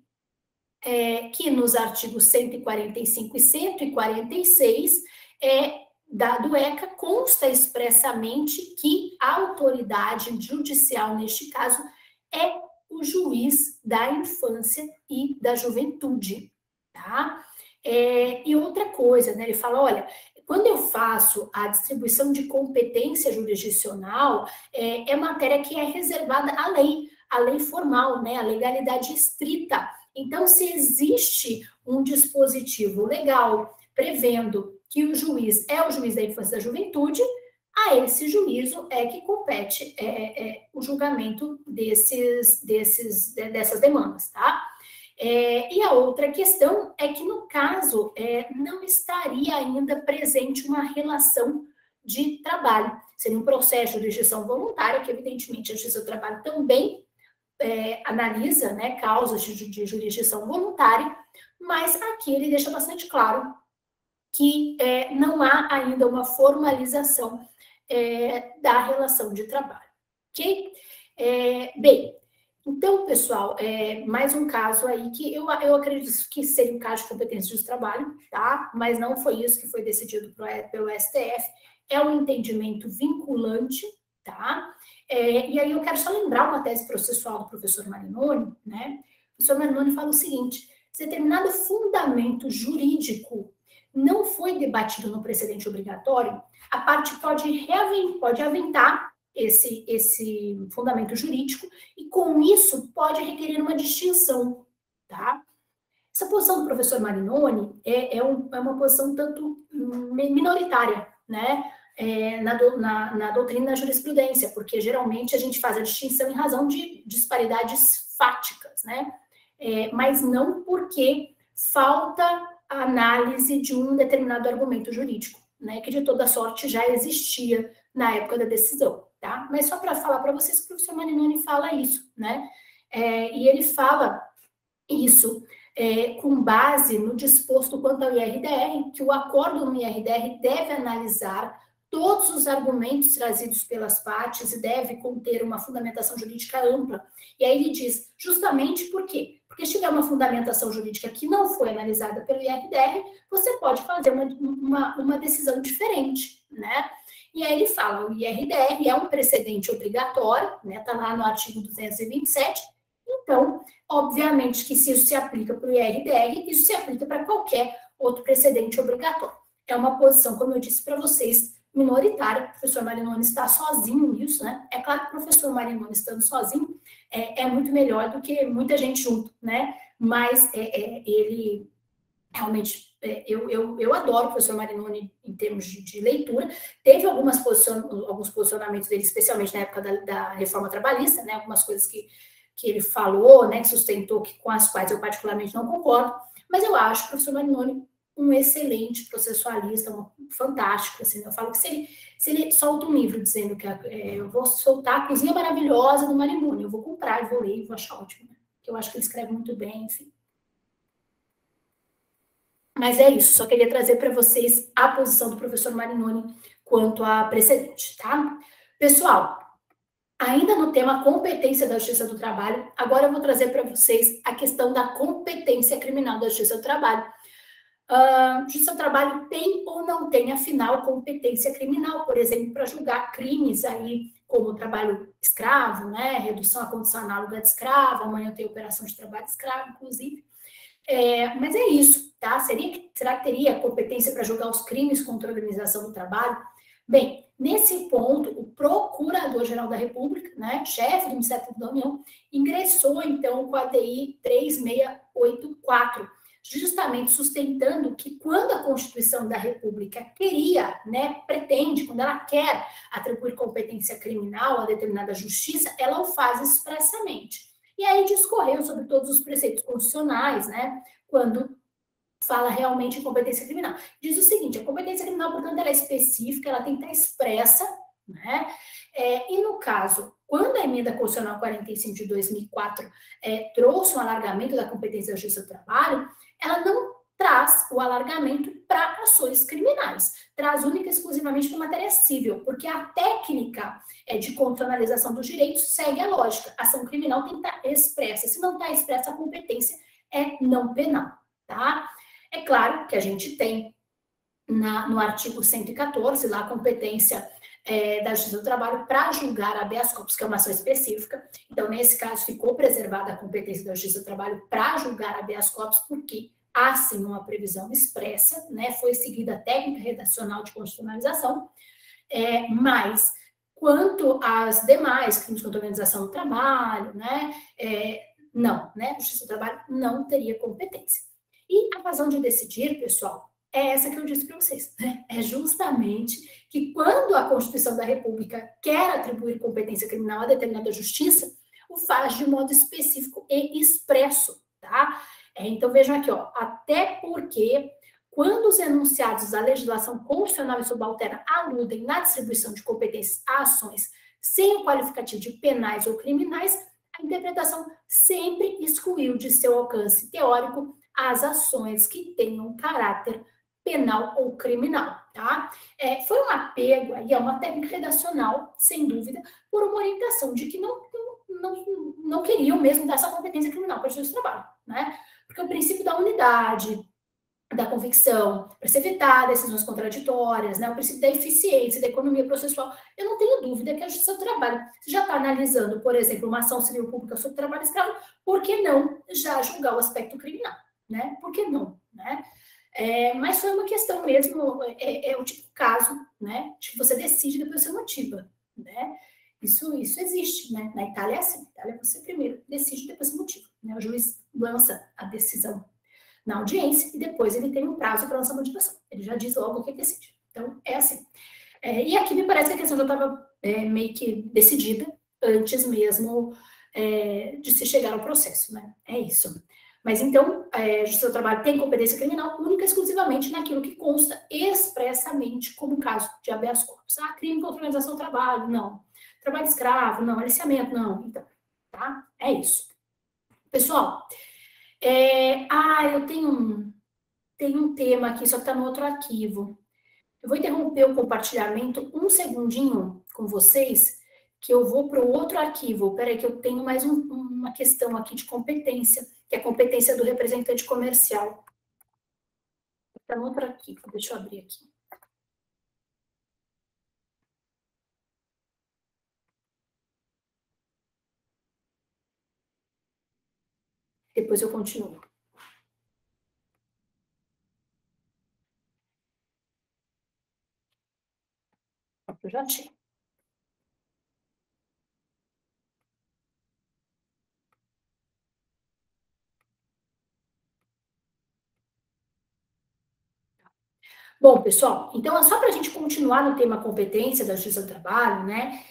é, que nos artigos cento e quarenta e cinco e cento e quarenta e seis, é, da, do ECA, consta expressamente que a autoridade judicial, neste caso, é o juiz da infância e da juventude, tá? É, e outra coisa, né, ele fala, olha, quando eu faço a distribuição de competência jurisdicional, é, é matéria que é reservada à lei, à lei formal, né, à legalidade estrita. Então, se existe um dispositivo legal prevendo que o juiz é o juiz da infância e da juventude, a esse juízo é que compete é, é, o julgamento desses, desses, dessas demandas, tá? É, e a outra questão é que, no caso, é, não estaria ainda presente uma relação de trabalho. Seria um processo de jurisdição voluntária, que, evidentemente, a Justiça do Trabalho também é, analisa, né, causas de, de jurisdição voluntária, mas aqui ele deixa bastante claro que é, não há ainda uma formalização é, da relação de trabalho, ok? É, bem, então, pessoal, é, mais um caso aí que eu, eu acredito que seria um caso de competência de trabalho, tá? Mas não foi isso que foi decidido pelo S T F, é um entendimento vinculante, tá? É, e aí eu quero só lembrar uma tese processual do professor Marinoni, né? O professor Marinoni fala o seguinte: se determinado fundamento jurídico não foi debatido no precedente obrigatório, a parte pode, pode aventar esse, esse fundamento jurídico e, com isso, pode requerer uma distinção, tá? Essa posição do professor Marinoni é, é, um, é uma posição tanto minoritária, né? É, na, do, na, na doutrina da jurisprudência, porque geralmente a gente faz a distinção em razão de disparidades fáticas, né? É, mas não porque falta a análise de um determinado argumento jurídico, né, que de toda sorte já existia na época da decisão, tá? Mas só para falar para vocês que o professor Marinoni fala isso, né? É, e ele fala isso é, com base no disposto quanto ao I R D R, que o acordo no I R D R deve analisar todos os argumentos trazidos pelas partes e deve conter uma fundamentação jurídica ampla. E aí ele diz, justamente por quê? Porque se tiver uma fundamentação jurídica que não foi analisada pelo I R D R, você pode fazer uma, uma, uma decisão diferente, né? E aí ele fala, o I R D R é um precedente obrigatório, né? Está lá no artigo duzentos e vinte e sete, então, obviamente que se isso se aplica para o I R D R, isso se aplica para qualquer outro precedente obrigatório. É uma posição, como eu disse para vocês, minoritária. O professor Marinoni está sozinho nisso, né? É claro que o professor Marinoni estando sozinho é, é muito melhor do que muita gente junto, né? Mas é, é, ele realmente, é, eu, eu, eu adoro o professor Marinoni em termos de, de leitura. Teve algumas posicion, alguns posicionamentos dele, especialmente na época da, da reforma trabalhista, né? Algumas coisas que, que ele falou, né? Que sustentou, que, com as quais eu particularmente não concordo. Mas eu acho que o professor Marinoni um excelente processualista, um, fantástico, assim, eu falo que se ele, se ele solta um livro dizendo que é, eu vou soltar a Cozinha Maravilhosa do Marinoni, eu vou comprar, eu vou ler e vou achar ótimo, né? Porque eu acho que ele escreve muito bem, enfim. Mas é isso, só queria trazer para vocês a posição do professor Marinoni quanto a precedente, tá? Pessoal, ainda no tema competência da Justiça do Trabalho, agora eu vou trazer para vocês a questão da competência criminal da Justiça do Trabalho. Uh, Justiça do Trabalho tem ou não tem, afinal, competência criminal, por exemplo, para julgar crimes aí, como o trabalho escravo, né, redução à condição análoga de escravo, amanhã tem operação de trabalho escravo, inclusive. É, mas é isso, tá? Seria, será que teria competência para julgar os crimes contra a organização do trabalho? Bem, nesse ponto, o Procurador-Geral da República, né, chefe do Ministério Público da União, ingressou, então, com a D I três seis oito quatro, justamente sustentando que quando a Constituição da República queria, né, pretende, quando ela quer atribuir competência criminal a determinada justiça, ela o faz expressamente. E aí discorreu sobre todos os preceitos constitucionais, né, quando fala realmente em competência criminal. Diz o seguinte, a competência criminal, portanto, ela é específica, ela tem que estar expressa, né, é, e no caso, quando a emenda constitucional quarenta e cinco de dois mil e quatro é, trouxe um alargamento da competência da Justiça do Trabalho, ela não traz o alargamento para ações criminais, traz única e exclusivamente para matéria civil, porque a técnica é, de constitucionalização dos direitos segue a lógica. A ação criminal tem que estar expressa. Se não está expressa, a competência é não penal, tá? É claro que a gente tem na, no artigo cento e quatorze lá a competência é, da Justiça do Trabalho para julgar habeas corpus, que é uma ação específica. Então, nesse caso, ficou preservada a competência da Justiça do Trabalho para julgar habeas corpus, porque há, sim, uma previsão expressa, né? Foi seguida a técnica redacional de constitucionalização, é, mas, quanto às demais crimes contra a organização do trabalho, né? É, não, né? A Justiça do Trabalho não teria competência. E a razão de decidir, pessoal, é essa que eu disse para vocês, né? É justamente que quando a Constituição da República quer atribuir competência criminal a determinada justiça, o faz de modo específico e expresso, tá? É, então, vejam aqui, ó, até porque quando os enunciados da legislação constitucional e subalterna aludem na distribuição de competências a ações sem o qualificativo de penais ou criminais, a interpretação sempre excluiu de seu alcance teórico as ações que tenham caráter penal ou criminal, tá? É, foi um apego, aí é uma técnica redacional, sem dúvida, por uma orientação de que não, não, não, não queriam mesmo dar essa competência criminal para a justiça do trabalho, né? Porque o princípio da unidade, da convicção, para se evitar decisões contraditórias, né, o princípio da eficiência, da economia processual, eu não tenho dúvida que a Justiça do Trabalho, se já está analisando, por exemplo, uma ação civil pública sobre trabalho escravo, por que não já julgar o aspecto criminal, né? Por que não, né? É, mas foi uma questão mesmo, é, é o tipo de caso, né, de que você decide e depois você motiva, né? Isso, isso existe, né? Na Itália é assim, na Itália você primeiro decide e depois você motiva, né? O juiz lança a decisão na audiência e depois ele tem um prazo para lançar a motivação. Ele já diz logo o que decide. Então, é assim. É, e aqui me parece que a questão já estava é, meio que decidida antes mesmo é, de se chegar ao processo, né? É isso. Mas então, é, a Justiça do Trabalho tem competência criminal única e exclusivamente naquilo que consta expressamente como caso de habeas corpus. Ah, crime contra a organização do trabalho, não. Trabalho escravo, não. Aliciamento, não. Então, tá? É isso. Pessoal, É, ah, eu tenho um, tenho um tema aqui, só que está no outro arquivo. Eu vou interromper o compartilhamento um segundinho com vocês, que eu vou para o outro arquivo. Peraí, que eu tenho mais um, uma questão aqui de competência, que é a competência do representante comercial. Está no outro arquivo, deixa eu abrir aqui. Depois eu continuo. Eu já tinha. Bom, pessoal, então é só para a gente continuar no tema competência da Justiça do Trabalho, né?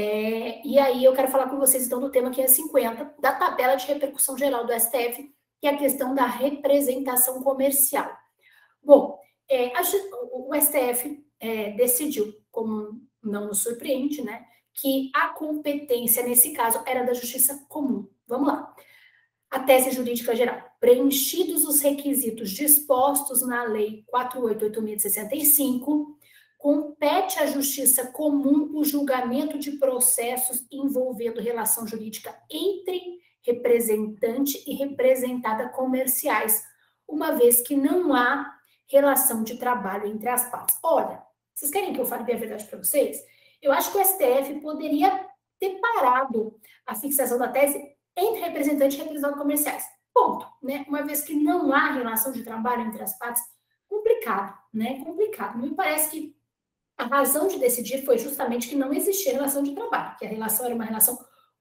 É, e aí eu quero falar com vocês então do tema quinhentos e cinquenta, da tabela de repercussão geral do S T F, que é a questão da representação comercial. Bom, é, a, o S T F é, decidiu, como não nos surpreende, né, que a competência nesse caso era da Justiça Comum. Vamos lá. A tese jurídica geral. Preenchidos os requisitos dispostos na Lei quatro mil oitocentos e sessenta e cinco, compete à Justiça Comum o julgamento de processos envolvendo relação jurídica entre representante e representada comerciais, uma vez que não há relação de trabalho entre as partes. Olha, vocês querem que eu fale bem a verdade para vocês? Eu acho que o S T F poderia ter parado a fixação da tese entre representantes e representados comerciais. Ponto, né? Uma vez que não há relação de trabalho entre as partes, complicado, né? Complicado. Me parece que a razão de decidir foi justamente que não existia relação de trabalho, que a relação era uma relação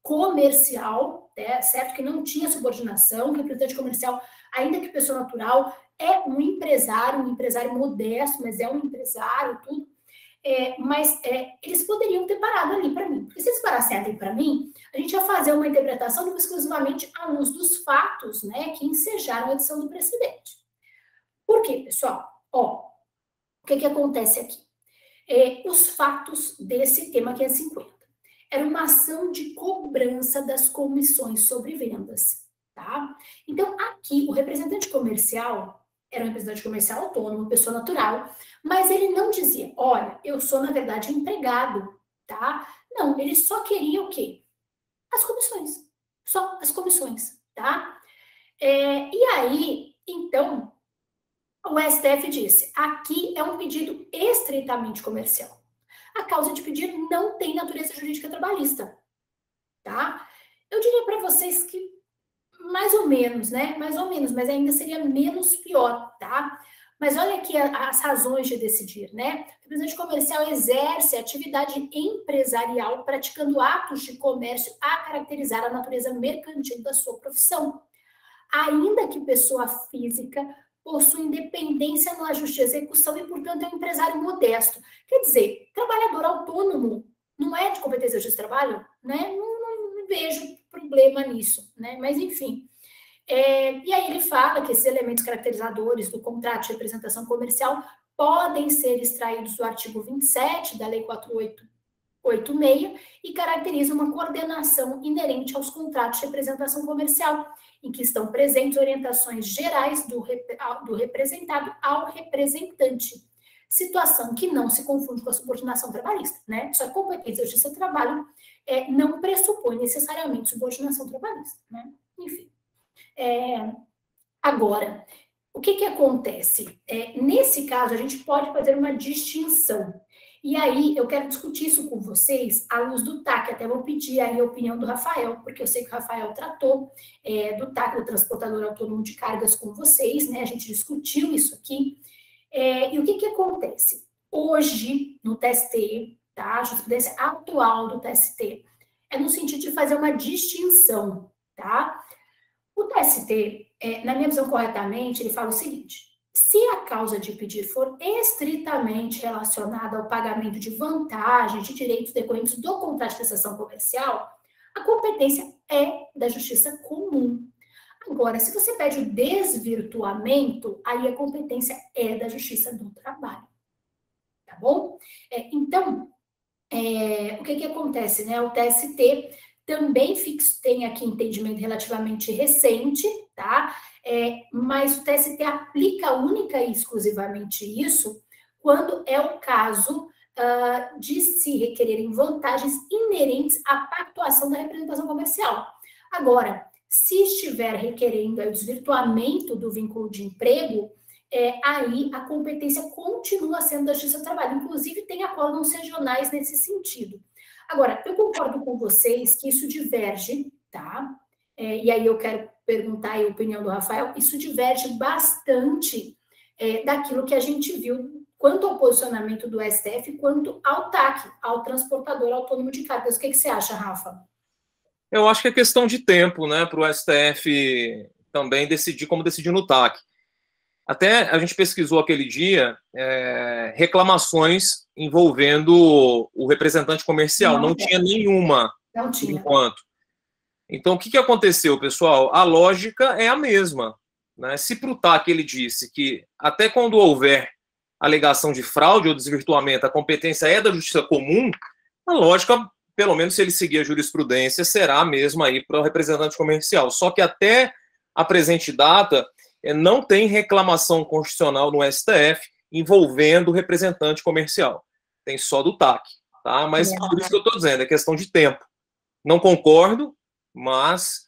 comercial, né? Certo? Que não tinha subordinação, que o representante comercial, ainda que pessoa natural, é um empresário, um empresário modesto, mas é um empresário, tudo. É, mas é, eles poderiam ter parado ali para mim. Porque se eles parassem ali para mim, a gente ia fazer uma interpretação exclusivamente à luz dos fatos, né, que ensejaram a edição do precedente. Por quê, pessoal? Ó, o que, que acontece aqui? É, os fatos desse tema quinhentos e cinquenta. Era uma ação de cobrança das comissões sobre vendas, tá? Então, aqui, o representante comercial era um representante comercial autônomo, pessoa natural, mas ele não dizia, olha, eu sou, na verdade, empregado, tá? Não, ele só queria o quê? As comissões. Só as comissões, tá? É, e aí, então, o S T F disse, aqui é um pedido estritamente comercial. A causa de pedir não tem natureza jurídica trabalhista, tá? Eu diria para vocês que mais ou menos, né? Mais ou menos, mas ainda seria menos pior, tá? Mas olha aqui as razões de decidir, né? O representante comercial exerce atividade empresarial praticando atos de comércio a caracterizar a natureza mercantil da sua profissão. Ainda que pessoa física possui independência no ajuste de execução e, portanto, é um empresário modesto. Quer dizer, trabalhador autônomo não é de competência de trabalho, né? Não, não, não vejo problema nisso, né? Mas, enfim. É, e aí ele fala que esses elementos caracterizadores do contrato de representação comercial podem ser extraídos do artigo vinte e sete da Lei quatro mil oitocentos e oitenta e seis e caracterizam uma coordenação inerente aos contratos de representação comercial, em que estão presentes orientações gerais do, do representado ao representante, situação que não se confunde com a subordinação trabalhista, né? Só que competência de justiça do trabalho é, não pressupõe necessariamente subordinação trabalhista, né? Enfim. É, agora, o que que acontece? É, nesse caso, a gente pode fazer uma distinção. E aí, eu quero discutir isso com vocês à luz do T A C. Até vou pedir aí a opinião do Rafael, porque eu sei que o Rafael tratou é, do T A C, do Transportador Autônomo de Cargas, com vocês, né? A gente discutiu isso aqui. É, e o que que acontece? Hoje, no T S T, tá? A jurisprudência atual do T S T é no sentido de fazer uma distinção, tá? O T S T, é, na minha visão corretamente, ele fala o seguinte: se a causa de pedir for estritamente relacionada ao pagamento de vantagens de direitos decorrentes do contrato de prestação comercial, a competência é da justiça comum. Agora, se você pede o desvirtuamento, aí a competência é da justiça do trabalho. Tá bom? É, então, é, o que que acontece, né? O T S T também fix, tem aqui entendimento relativamente recente, tá? É, mas o T S T aplica única e exclusivamente isso quando é o caso uh, de se requererem vantagens inerentes à pactuação da representação comercial. Agora, se estiver requerendo o desvirtuamento do vínculo de emprego, é, aí a competência continua sendo da Justiça do Trabalho. Inclusive, tem acórdãos regionais nesse sentido. Agora, eu concordo com vocês que isso diverge, tá? É, e aí eu quero perguntar aí a opinião do Rafael, isso diverge bastante é, daquilo que a gente viu quanto ao posicionamento do S T F, quanto ao T A C, ao Transportador Autônomo de Cargas. O que que você acha, Rafa? Eu acho que é questão de tempo, né, para o S T F também decidir como decidir no T A C. Até a gente pesquisou aquele dia é, reclamações envolvendo o representante comercial. Não, não tinha nenhuma, não tinha. por enquanto. Então, o que, que aconteceu, pessoal? A lógica é a mesma, né? Se para o T A C ele disse que até quando houver alegação de fraude ou desvirtuamento, a competência é da justiça comum, a lógica, pelo menos se ele seguir a jurisprudência, será a mesma aí para o representante comercial. Só que até a presente data, não tem reclamação constitucional no S T F envolvendo o representante comercial. Tem só do T A C, tá? Mas é. Por isso que eu estou dizendo, é questão de tempo. Não concordo, mas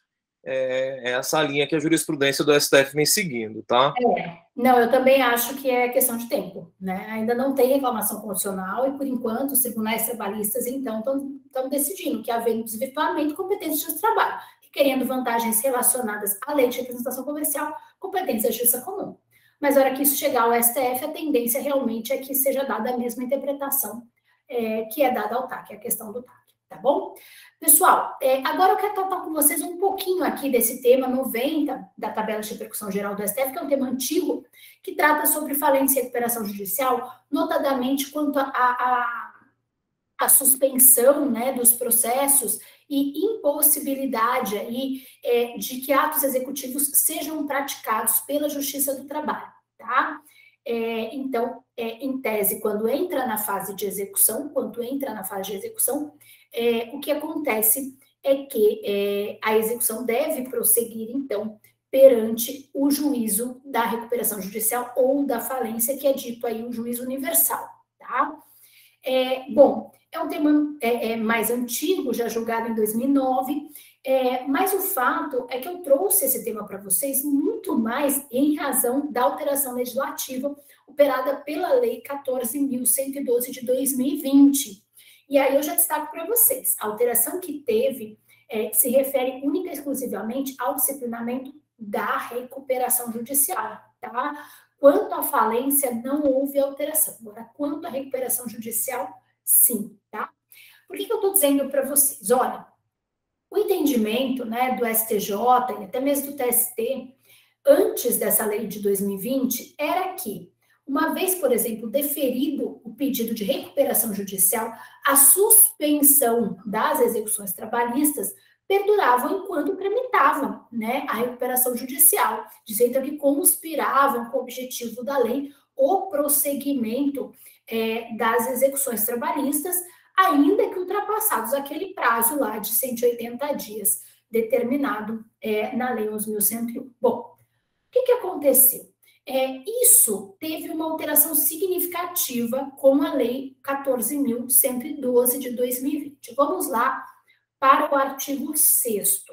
é essa linha que a jurisprudência do S T F vem seguindo, tá? É. Não, eu também acho que é questão de tempo, né? Ainda não tem reclamação constitucional e, por enquanto, os tribunais trabalhistas, então, estão decidindo que, havendo desvirtuamento, competência de trabalho, querendo vantagens relacionadas à lei de representação comercial, competência da justiça comum. Mas, na hora que isso chegar ao S T F, a tendência realmente é que seja dada a mesma interpretação é, que é dada ao T A C, a questão do T A C, tá bom? Pessoal, é, agora eu quero tratar com vocês um pouquinho aqui desse tema noventa da tabela de repercussão geral do S T F, que é um tema antigo, que trata sobre falência e recuperação judicial, notadamente quanto a, a, a suspensão, né, dos processos e impossibilidade aí, é, de que atos executivos sejam praticados pela Justiça do Trabalho, tá? É, então, é, em tese, quando entra na fase de execução, quando entra na fase de execução, é, o que acontece é que é, a execução deve prosseguir, então, perante o juízo da recuperação judicial ou da falência, que é dito aí o juízo universal, tá? É, bom, é um tema é, é, mais antigo, já julgado em dois mil e nove, é, mas o fato é que eu trouxe esse tema para vocês muito mais em razão da alteração legislativa operada pela Lei quatorze mil cento e doze de dois mil e vinte. E aí eu já destaco para vocês, a alteração que teve é, se refere única e exclusivamente ao disciplinamento da recuperação judicial, tá? Quanto à falência, não houve alteração. Agora, quanto à recuperação judicial, sim, tá? Por que que eu estou dizendo para vocês? Olha, o entendimento, né, do S T J e até mesmo do T S T, antes dessa lei de dois mil e vinte, era que Uma vez, por exemplo, deferido o pedido de recuperação judicial, a suspensão das execuções trabalhistas perduravam enquanto tramitavam, né, a recuperação judicial, dizendo que conspiravam com o objetivo da lei o prosseguimento é, das execuções trabalhistas, ainda que ultrapassados aquele prazo lá de cento e oitenta dias determinado é, na Lei onze mil cento e um. Bom, o que, que aconteceu? É, isso teve uma alteração significativa com a Lei quatorze mil cento e doze de dois mil e vinte. Vamos lá para o artigo sexto.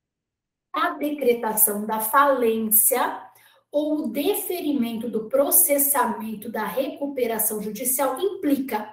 A decretação da falência ou o deferimento do processamento da recuperação judicial implica,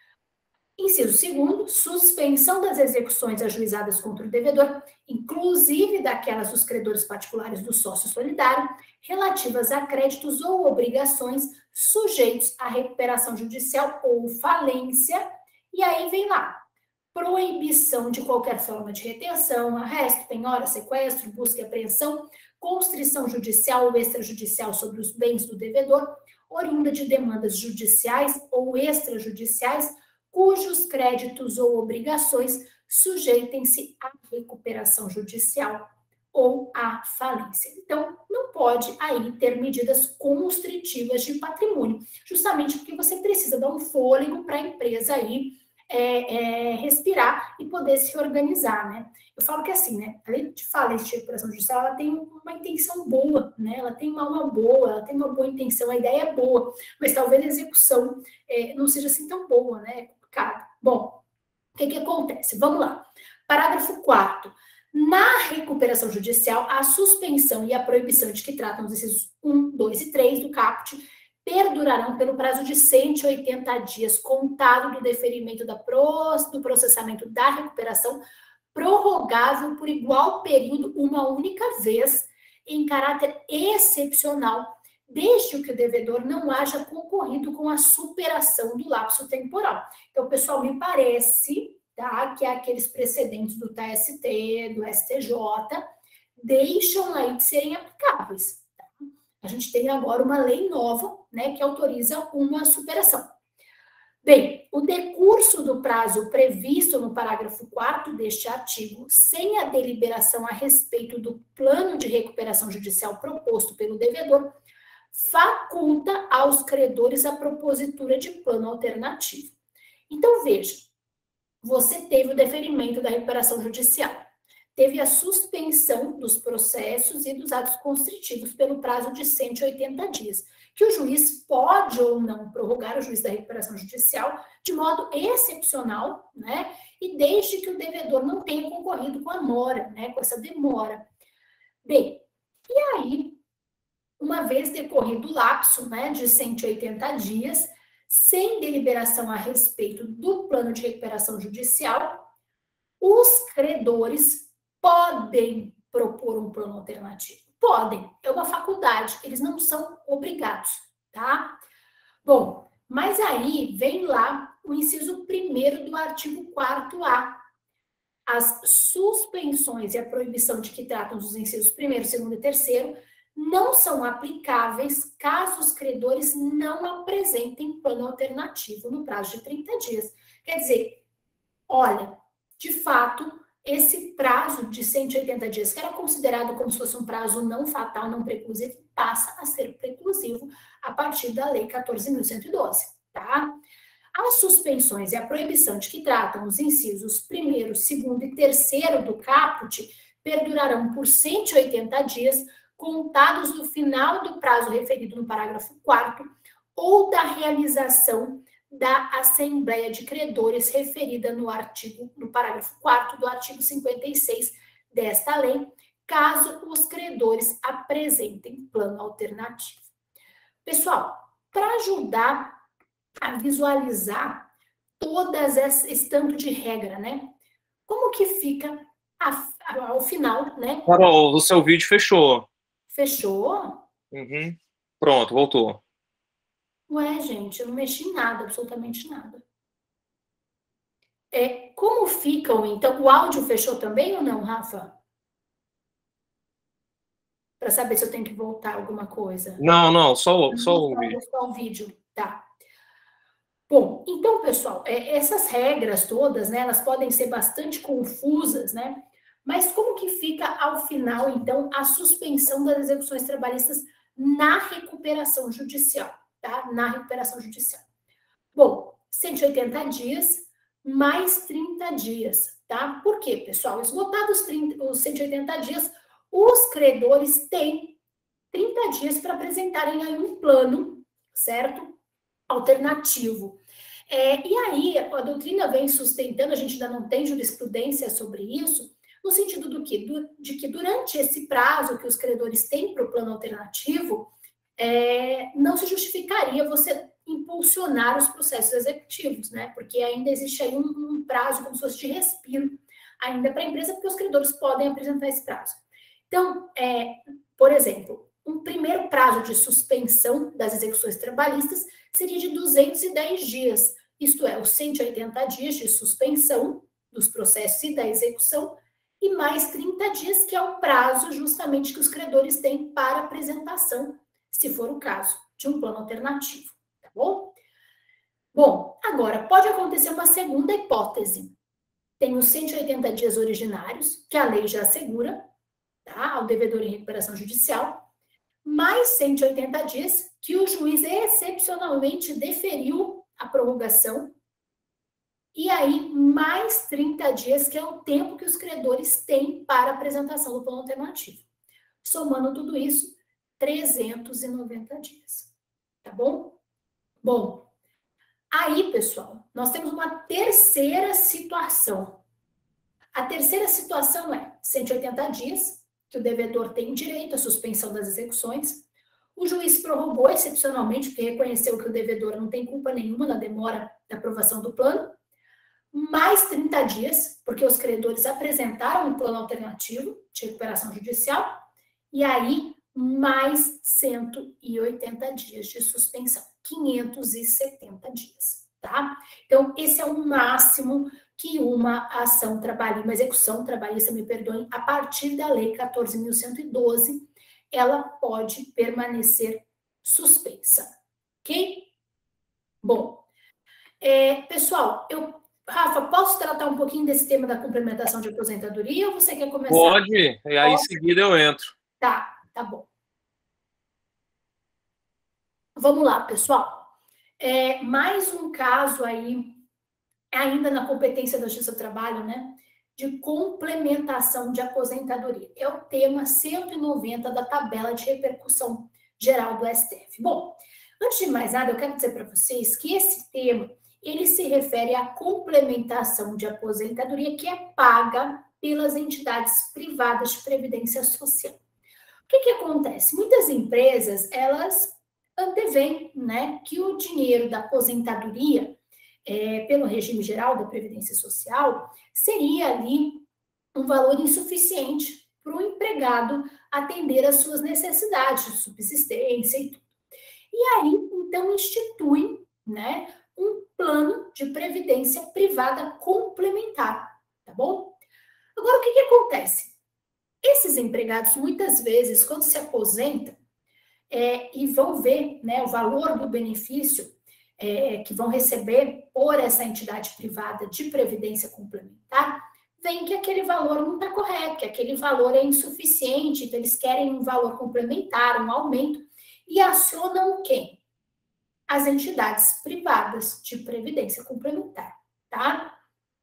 inciso segundo, suspensão das execuções ajuizadas contra o devedor, inclusive daquelas dos credores particulares do sócio solidário, relativas a créditos ou obrigações sujeitos à recuperação judicial ou falência, e aí vem lá, proibição de qualquer forma de retenção, arresto, penhora, sequestro, busca e apreensão, constrição judicial ou extrajudicial sobre os bens do devedor, oriunda de demandas judiciais ou extrajudiciais, cujos créditos ou obrigações sujeitem-se à recuperação judicial ou à falência. Então, não pode aí ter medidas constritivas de patrimônio, justamente porque você precisa dar um fôlego para a empresa aí é, é, respirar e poder se organizar, né? Eu falo que assim, né? A lei de falência de recuperação judicial, ela tem uma intenção boa, né? Ela tem uma alma boa, ela tem uma boa intenção, a ideia é boa, mas talvez a execução é, não seja assim tão boa, né? Bom, o que, que acontece? Vamos lá. Parágrafo quarto. Na recuperação judicial, a suspensão e a proibição de que tratam os incisos um, dois e três do caput perdurarão pelo prazo de cento e oitenta dias, contado do deferimento da pro, do processamento da recuperação, prorrogável por igual período uma única vez, em caráter excepcional, desde que o devedor não haja concorrido com a superação do lapso temporal. Então, pessoal, me parece, tá, que aqueles precedentes do T S T, do S T J, deixam aí de serem aplicáveis. Tá? A gente tem agora uma lei nova, né, que autoriza uma superação. Bem, o decurso do prazo previsto no parágrafo quarto deste artigo, sem a deliberação a respeito do plano de recuperação judicial proposto pelo devedor, faculta aos credores a propositura de plano alternativo. Então, veja, você teve o deferimento da recuperação judicial, teve a suspensão dos processos e dos atos constritivos pelo prazo de cento e oitenta dias, que o juiz pode ou não prorrogar, o juiz da recuperação judicial, de modo excepcional, né? E desde que o devedor não tenha concorrido com a mora, né? Com essa demora. Bem, e aí, uma vez decorrido o lapso, né, de cento e oitenta dias, sem deliberação a respeito do plano de recuperação judicial, os credores podem propor um plano alternativo. Podem, é uma faculdade, eles não são obrigados, tá? Bom, mas aí vem lá o inciso primeiro do artigo quarto A. As suspensões e a proibição de que tratam os incisos primeiro, segundo e terceiro não são aplicáveis caso os credores não apresentem plano alternativo no prazo de trinta dias. Quer dizer, olha, de fato, esse prazo de cento e oitenta dias, que era considerado como se fosse um prazo não fatal, não preclusivo, passa a ser preclusivo a partir da Lei quatorze mil cento e doze, tá? As suspensões e a proibição de que tratam os incisos primeiro, segundo e terceiro do caput perdurarão por cento e oitenta dias, contados do final do prazo referido no parágrafo quarto ou da realização da Assembleia de Credores referida no artigo, no parágrafo quarto do artigo cinquenta e seis desta lei, caso os credores apresentem plano alternativo. Pessoal, para ajudar a visualizar todas esse tanto de regra, né? Como que fica a, a, ao final, né? Carol, o seu vídeo fechou. Fechou? Uhum. Pronto, voltou. Ué, gente, eu não mexi em nada, absolutamente nada. É, como ficam, então, o áudio fechou também ou não, Rafa? Para saber se eu tenho que voltar alguma coisa. Não, não, só, só o vídeo. Só o vídeo, tá. Bom, então, pessoal, é, essas regras todas, né, elas podem ser bastante confusas, né? Mas como que fica, ao final, então, a suspensão das execuções trabalhistas na recuperação judicial, tá? Na recuperação judicial. Bom, cento e oitenta dias mais trinta dias, tá? Por quê, pessoal? Esgotados os cento e oitenta dias, os credores têm trinta dias para apresentarem aí um plano, certo? Alternativo. É, e aí, a doutrina vem sustentando, a gente ainda não tem jurisprudência sobre isso, no sentido do que, do, de que durante esse prazo que os credores têm para o plano alternativo, é, não se justificaria você impulsionar os processos executivos, né? Porque ainda existe aí um, um prazo como se fosse de respiro ainda para a empresa, porque os credores podem apresentar esse prazo. Então, é, por exemplo, um primeiro prazo de suspensão das execuções trabalhistas seria de duzentos e dez dias, isto é, os cento e oitenta dias de suspensão dos processos e da execução, e mais trinta dias, que é o prazo justamente que os credores têm para apresentação, se for o caso, de um plano alternativo, tá bom? Bom, agora, pode acontecer uma segunda hipótese. Tem os cento e oitenta dias originários, que a lei já assegura, tá, ao devedor em recuperação judicial, mais cento e oitenta dias que o juiz excepcionalmente deferiu a prorrogação, e aí mais trinta dias, que é o tempo que os credores têm para apresentação do plano alternativo. Somando tudo isso, trezentos e noventa dias, tá bom? Bom, aí, pessoal, nós temos uma terceira situação. A terceira situação é cento e oitenta dias, que o devedor tem direito à suspensão das execuções. O juiz prorrogou excepcionalmente, porque reconheceu que o devedor não tem culpa nenhuma na demora da aprovação do plano. Mais trinta dias, porque os credores apresentaram um plano alternativo de recuperação judicial. E aí, mais cento e oitenta dias de suspensão, quinhentos e setenta dias, tá? Então, esse é o máximo que uma ação trabalhista, uma execução trabalhista, me perdoem, a partir da lei quatorze mil cento e doze, ela pode permanecer suspensa, ok? Bom, é, pessoal, eu, Rafa, posso tratar um pouquinho desse tema da complementação de aposentadoria ou você quer começar? Pode, e aí em seguida eu entro. Tá, tá bom. Vamos lá, pessoal. É, mais um caso aí, ainda na competência da Justiça do Trabalho, né? De complementação de aposentadoria. É o tema cento e noventa da tabela de repercussão geral do S T F. Bom, antes de mais nada, eu quero dizer para vocês que esse tema, ele se refere à complementação de aposentadoria que é paga pelas entidades privadas de previdência social. O que que acontece? Muitas empresas, elas antevêm, né, que o dinheiro da aposentadoria, é, pelo regime geral da Previdência Social, seria ali um valor insuficiente para o empregado atender às suas necessidades de subsistência e tudo. E aí, então, instituem, né, um plano de previdência privada complementar, tá bom? Agora, o que que acontece? Esses empregados, muitas vezes, quando se aposentam, é, e vão ver, né, o valor do benefício é, que vão receber por essa entidade privada de previdência complementar, vem que aquele valor não está correto, que aquele valor é insuficiente, então eles querem um valor complementar, um aumento, e acionam quem? As entidades privadas de previdência complementar, tá?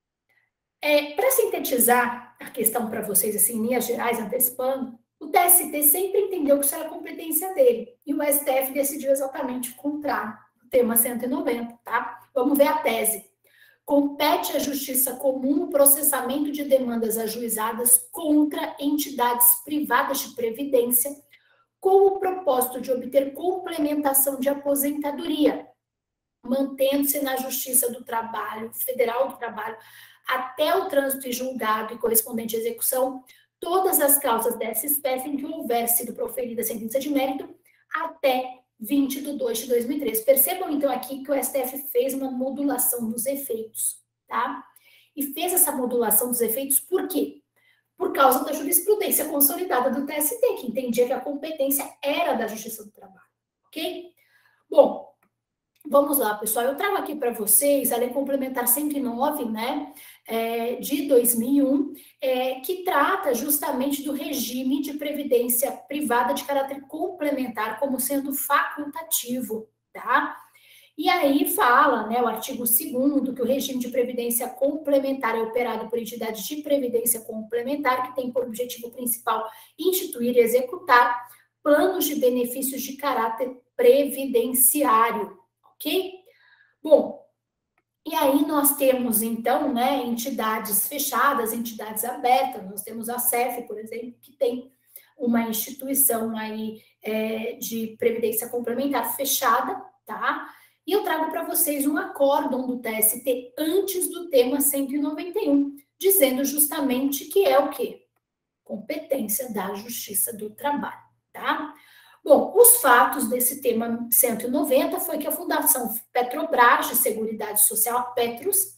É, para sintetizar a questão para vocês, assim, em linhas gerais, antecipando, o T S T sempre entendeu que isso era competência dele, e o S T F decidiu exatamente o contrário, o tema cento e noventa, tá? Vamos ver a tese. Compete à Justiça Comum o processamento de demandas ajuizadas contra entidades privadas de previdência com o propósito de obter complementação de aposentadoria, mantendo-se na Justiça do Trabalho, Federal do Trabalho, até o trânsito em julgado e correspondente execução, todas as causas dessa espécie em que houver sido proferida sentença de mérito até vinte de dois de dois mil e treze. Percebam, então, aqui que o S T F fez uma modulação dos efeitos, tá? E fez essa modulação dos efeitos por quê? por causa da jurisprudência consolidada do T S T, que entendia que a competência era da Justiça do Trabalho, ok? Bom, vamos lá, pessoal. Eu trago aqui para vocês a Lei Complementar cento e nove, né, é, de dois mil e um, é, que trata justamente do regime de previdência privada de caráter complementar como sendo facultativo, tá? E aí fala, né, o artigo segundo, que o regime de previdência complementar é operado por entidades de previdência complementar, que tem por objetivo principal instituir e executar planos de benefícios de caráter previdenciário, ok? Bom, e aí nós temos, então, né, entidades fechadas, entidades abertas. Nós temos a C E F, por exemplo, que tem uma instituição aí é, de previdência complementar fechada, tá? E eu trago para vocês um acórdão do T S T antes do tema cento e noventa e um, dizendo justamente que é o quê? Competência da Justiça do Trabalho, tá? Bom, os fatos desse tema cento e noventa foi que a Fundação Petrobras de Seguridade Social, a Petros,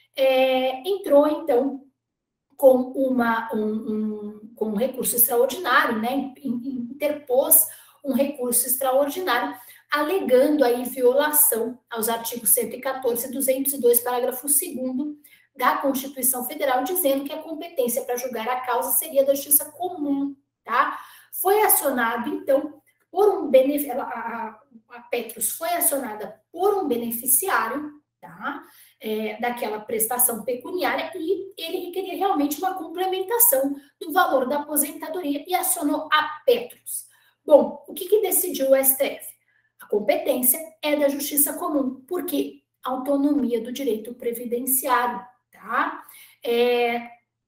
é, entrou, então, com, uma, um, um, com um recurso extraordinário, né? Interpôs um recurso extraordinário, alegando aí violação aos artigos cento e quatorze e duzentos e dois, parágrafo segundo da Constituição Federal, dizendo que a competência para julgar a causa seria da Justiça Comum, tá? Foi acionado, então, por um beneficiário, a, a Petros foi acionada por um beneficiário, tá? É, daquela prestação pecuniária, e ele requeria realmente uma complementação do valor da aposentadoria e acionou a Petros. Bom, o que, que decidiu o S T F? A competência é da Justiça Comum. Por quê? Autonomia do direito previdenciário, tá? É,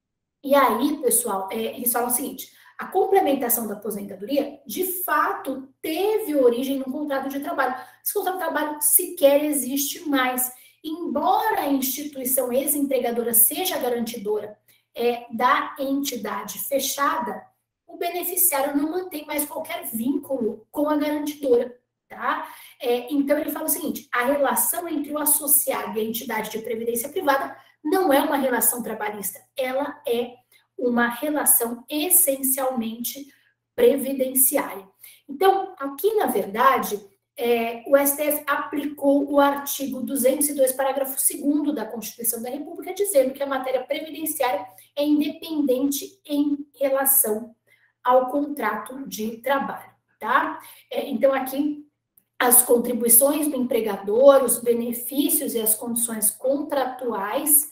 e aí, pessoal, é, eles falam o seguinte: a complementação da aposentadoria, de fato, teve origem no contrato de trabalho. Esse contrato de trabalho sequer existe mais. Embora a instituição ex-empregadora seja garantidora é, da entidade fechada, o beneficiário não mantém mais qualquer vínculo com a garantidora, tá? É, então, ele fala o seguinte: a relação entre o associado e a entidade de previdência privada não é uma relação trabalhista, ela é uma relação essencialmente previdenciária. Então, aqui, na verdade, é, o S T F aplicou o artigo duzentos e dois, parágrafo segundo da Constituição da República, dizendo que a matéria previdenciária é independente em relação ao contrato de trabalho, tá? É, então, aqui, as contribuições do empregador, os benefícios e as condições contratuais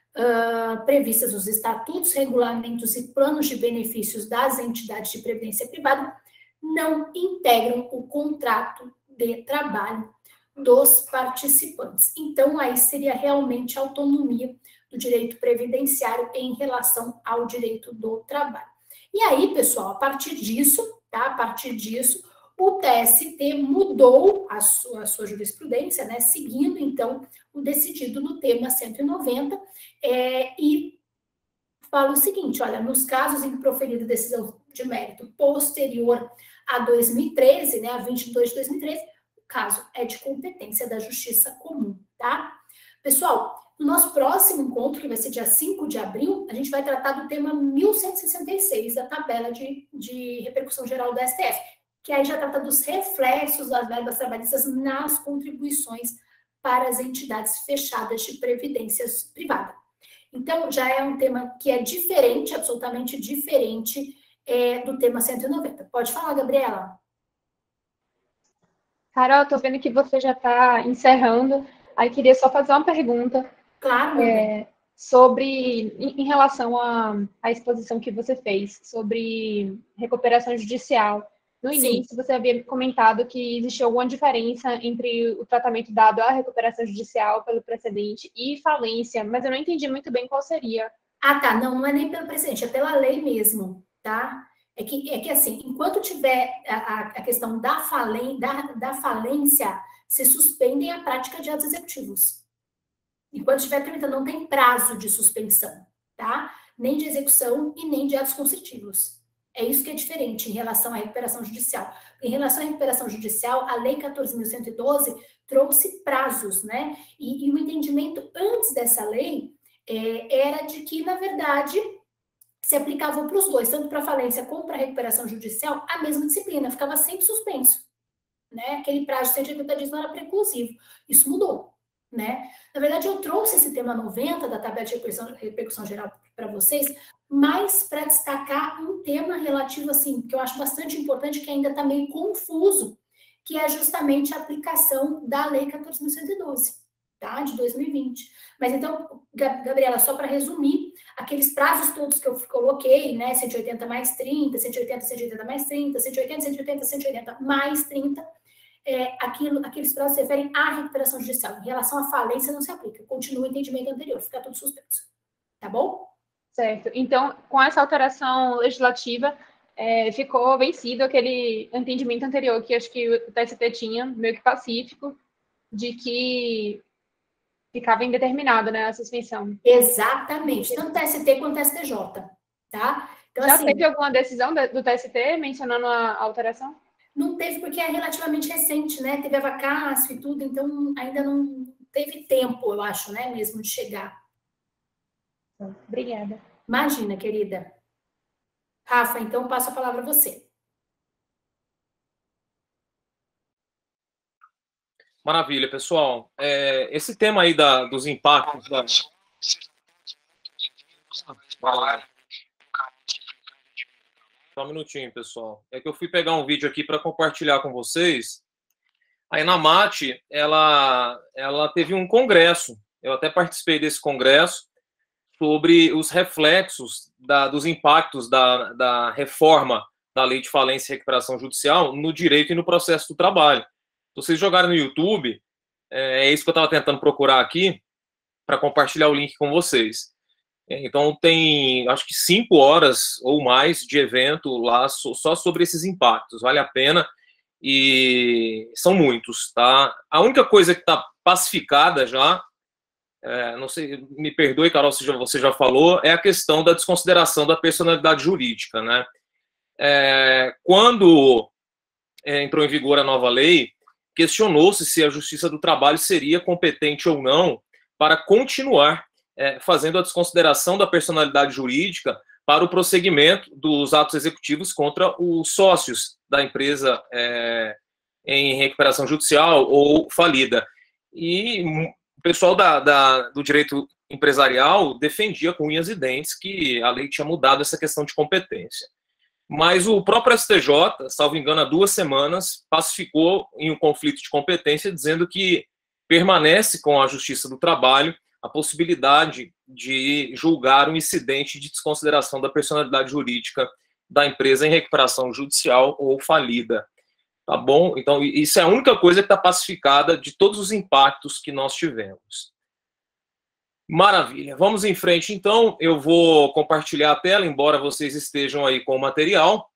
Uh, previstas nos estatutos, regulamentos e planos de benefícios das entidades de previdência privada não integram o contrato de trabalho dos participantes. Então, aí seria realmente a autonomia do direito previdenciário em relação ao direito do trabalho. E aí, pessoal, a partir disso, tá? A partir disso, o T S T mudou a sua, a sua jurisprudência, né? Seguindo, então, o decidido no tema cento e noventa, é, e fala o seguinte: olha, nos casos em que proferida decisão de mérito posterior a dois mil e treze, né, a vinte e dois de dois mil e treze, o caso é de competência da Justiça Comum, tá? Pessoal, no nosso próximo encontro, que vai ser dia cinco de abril, a gente vai tratar do tema mil cento e sessenta e seis, da tabela de, de repercussão geral do S T F, que aí já trata dos reflexos das verbas trabalhistas nas contribuições para as entidades fechadas de previdência privada. Então, já é um tema que é diferente, absolutamente diferente é, do tema cento e noventa. Pode falar, Gabriela. Carol, estou vendo que você já está encerrando. Aí queria só fazer uma pergunta. Claro. É, sobre, em, em relação à, à exposição que você fez sobre recuperação judicial. No início, Sim. Você havia comentado que existia alguma diferença entre o tratamento dado à recuperação judicial pelo precedente e falência, mas eu não entendi muito bem qual seria. Ah, tá. Não, não é nem pelo precedente, é pela lei mesmo, tá? É que, é que assim, enquanto tiver a, a questão da, falen, da, da falência, se suspendem a prática de atos executivos. Enquanto estiver tramitando, não tem prazo de suspensão, tá? Nem de execução e nem de atos constritivos. É isso que é diferente em relação à recuperação judicial. Em relação à recuperação judicial, a Lei quatorze mil cento e doze trouxe prazos, né? E, e o entendimento antes dessa lei é, era de que, na verdade, se aplicava para os dois, tanto para falência como para recuperação judicial, a mesma disciplina, ficava sempre suspenso, né? Aquele prazo de cento e oitenta dias não era preclusivo. Isso mudou, né? Na verdade, eu trouxe esse tema noventa da tabela de repercussão, repercussão geral para vocês, mas para destacar um tema relativo, assim, que eu acho bastante importante, que ainda está meio confuso, que é justamente a aplicação da Lei quatorze mil cento e doze, tá? De dois mil e vinte. Mas então, Gabriela, só para resumir, aqueles prazos todos que eu coloquei, né, cento e oitenta mais trinta, cento e oitenta, cento e oitenta mais trinta, cento e oitenta, cento e oitenta, cento e oitenta mais trinta, é, aquilo, aqueles prazos se referem à recuperação judicial. Em relação à falência, não se aplica. Continua o entendimento anterior, fica tudo suspenso. Tá bom? Certo. Então, com essa alteração legislativa, é, ficou vencido aquele entendimento anterior que acho que o T S T tinha, meio que pacífico, de que ficava indeterminado, né, a suspensão. Exatamente, tanto T S T quanto T S T J, tá? Então, já assim, teve alguma decisão do T S T mencionando a alteração? Não teve, porque é relativamente recente, né? Teve a vacácio e tudo, então ainda não teve tempo, eu acho, né, mesmo de chegar. Obrigada. Imagina, querida. Rafa, então passo a palavra a você. Maravilha, pessoal. É, esse tema aí da, dos impactos da... Só um minutinho, pessoal. É que eu fui pegar um vídeo aqui para compartilhar com vocês. A Enamate, ela, ela teve um congresso, eu até participei desse congresso, sobre os reflexos da, dos impactos da, da reforma da Lei de Falência e Recuperação Judicial no direito e no processo do trabalho. Se vocês jogarem no YouTube, é, é isso que eu estava tentando procurar aqui, para compartilhar o link com vocês. Então, tem, acho que cinco horas ou mais de evento lá só sobre esses impactos. Vale a pena e são muitos, tá? A única coisa que está pacificada já, é, não sei, me perdoe, Carol, se já, você já falou, é a questão da desconsideração da personalidade jurídica, né? É, quando é, entrou em vigor a nova lei, questionou-se se a Justiça do Trabalho seria competente ou não para continuar é, fazendo a desconsideração da personalidade jurídica para o prosseguimento dos atos executivos contra os sócios da empresa é, em recuperação judicial ou falida. E o pessoal da, da, do direito empresarial defendia com unhas e dentes que a lei tinha mudado essa questão de competência. Mas o próprio S T J, salvo engano, há duas semanas, pacificou em um conflito de competência, dizendo que permanece com a Justiça do Trabalho a possibilidade de julgar um incidente de desconsideração da personalidade jurídica da empresa em recuperação judicial ou falida. Tá bom? Então, isso é a única coisa que está pacificada de todos os impactos que nós tivemos. Maravilha. Vamos em frente, então. Eu vou compartilhar a tela, embora vocês estejam aí com o material.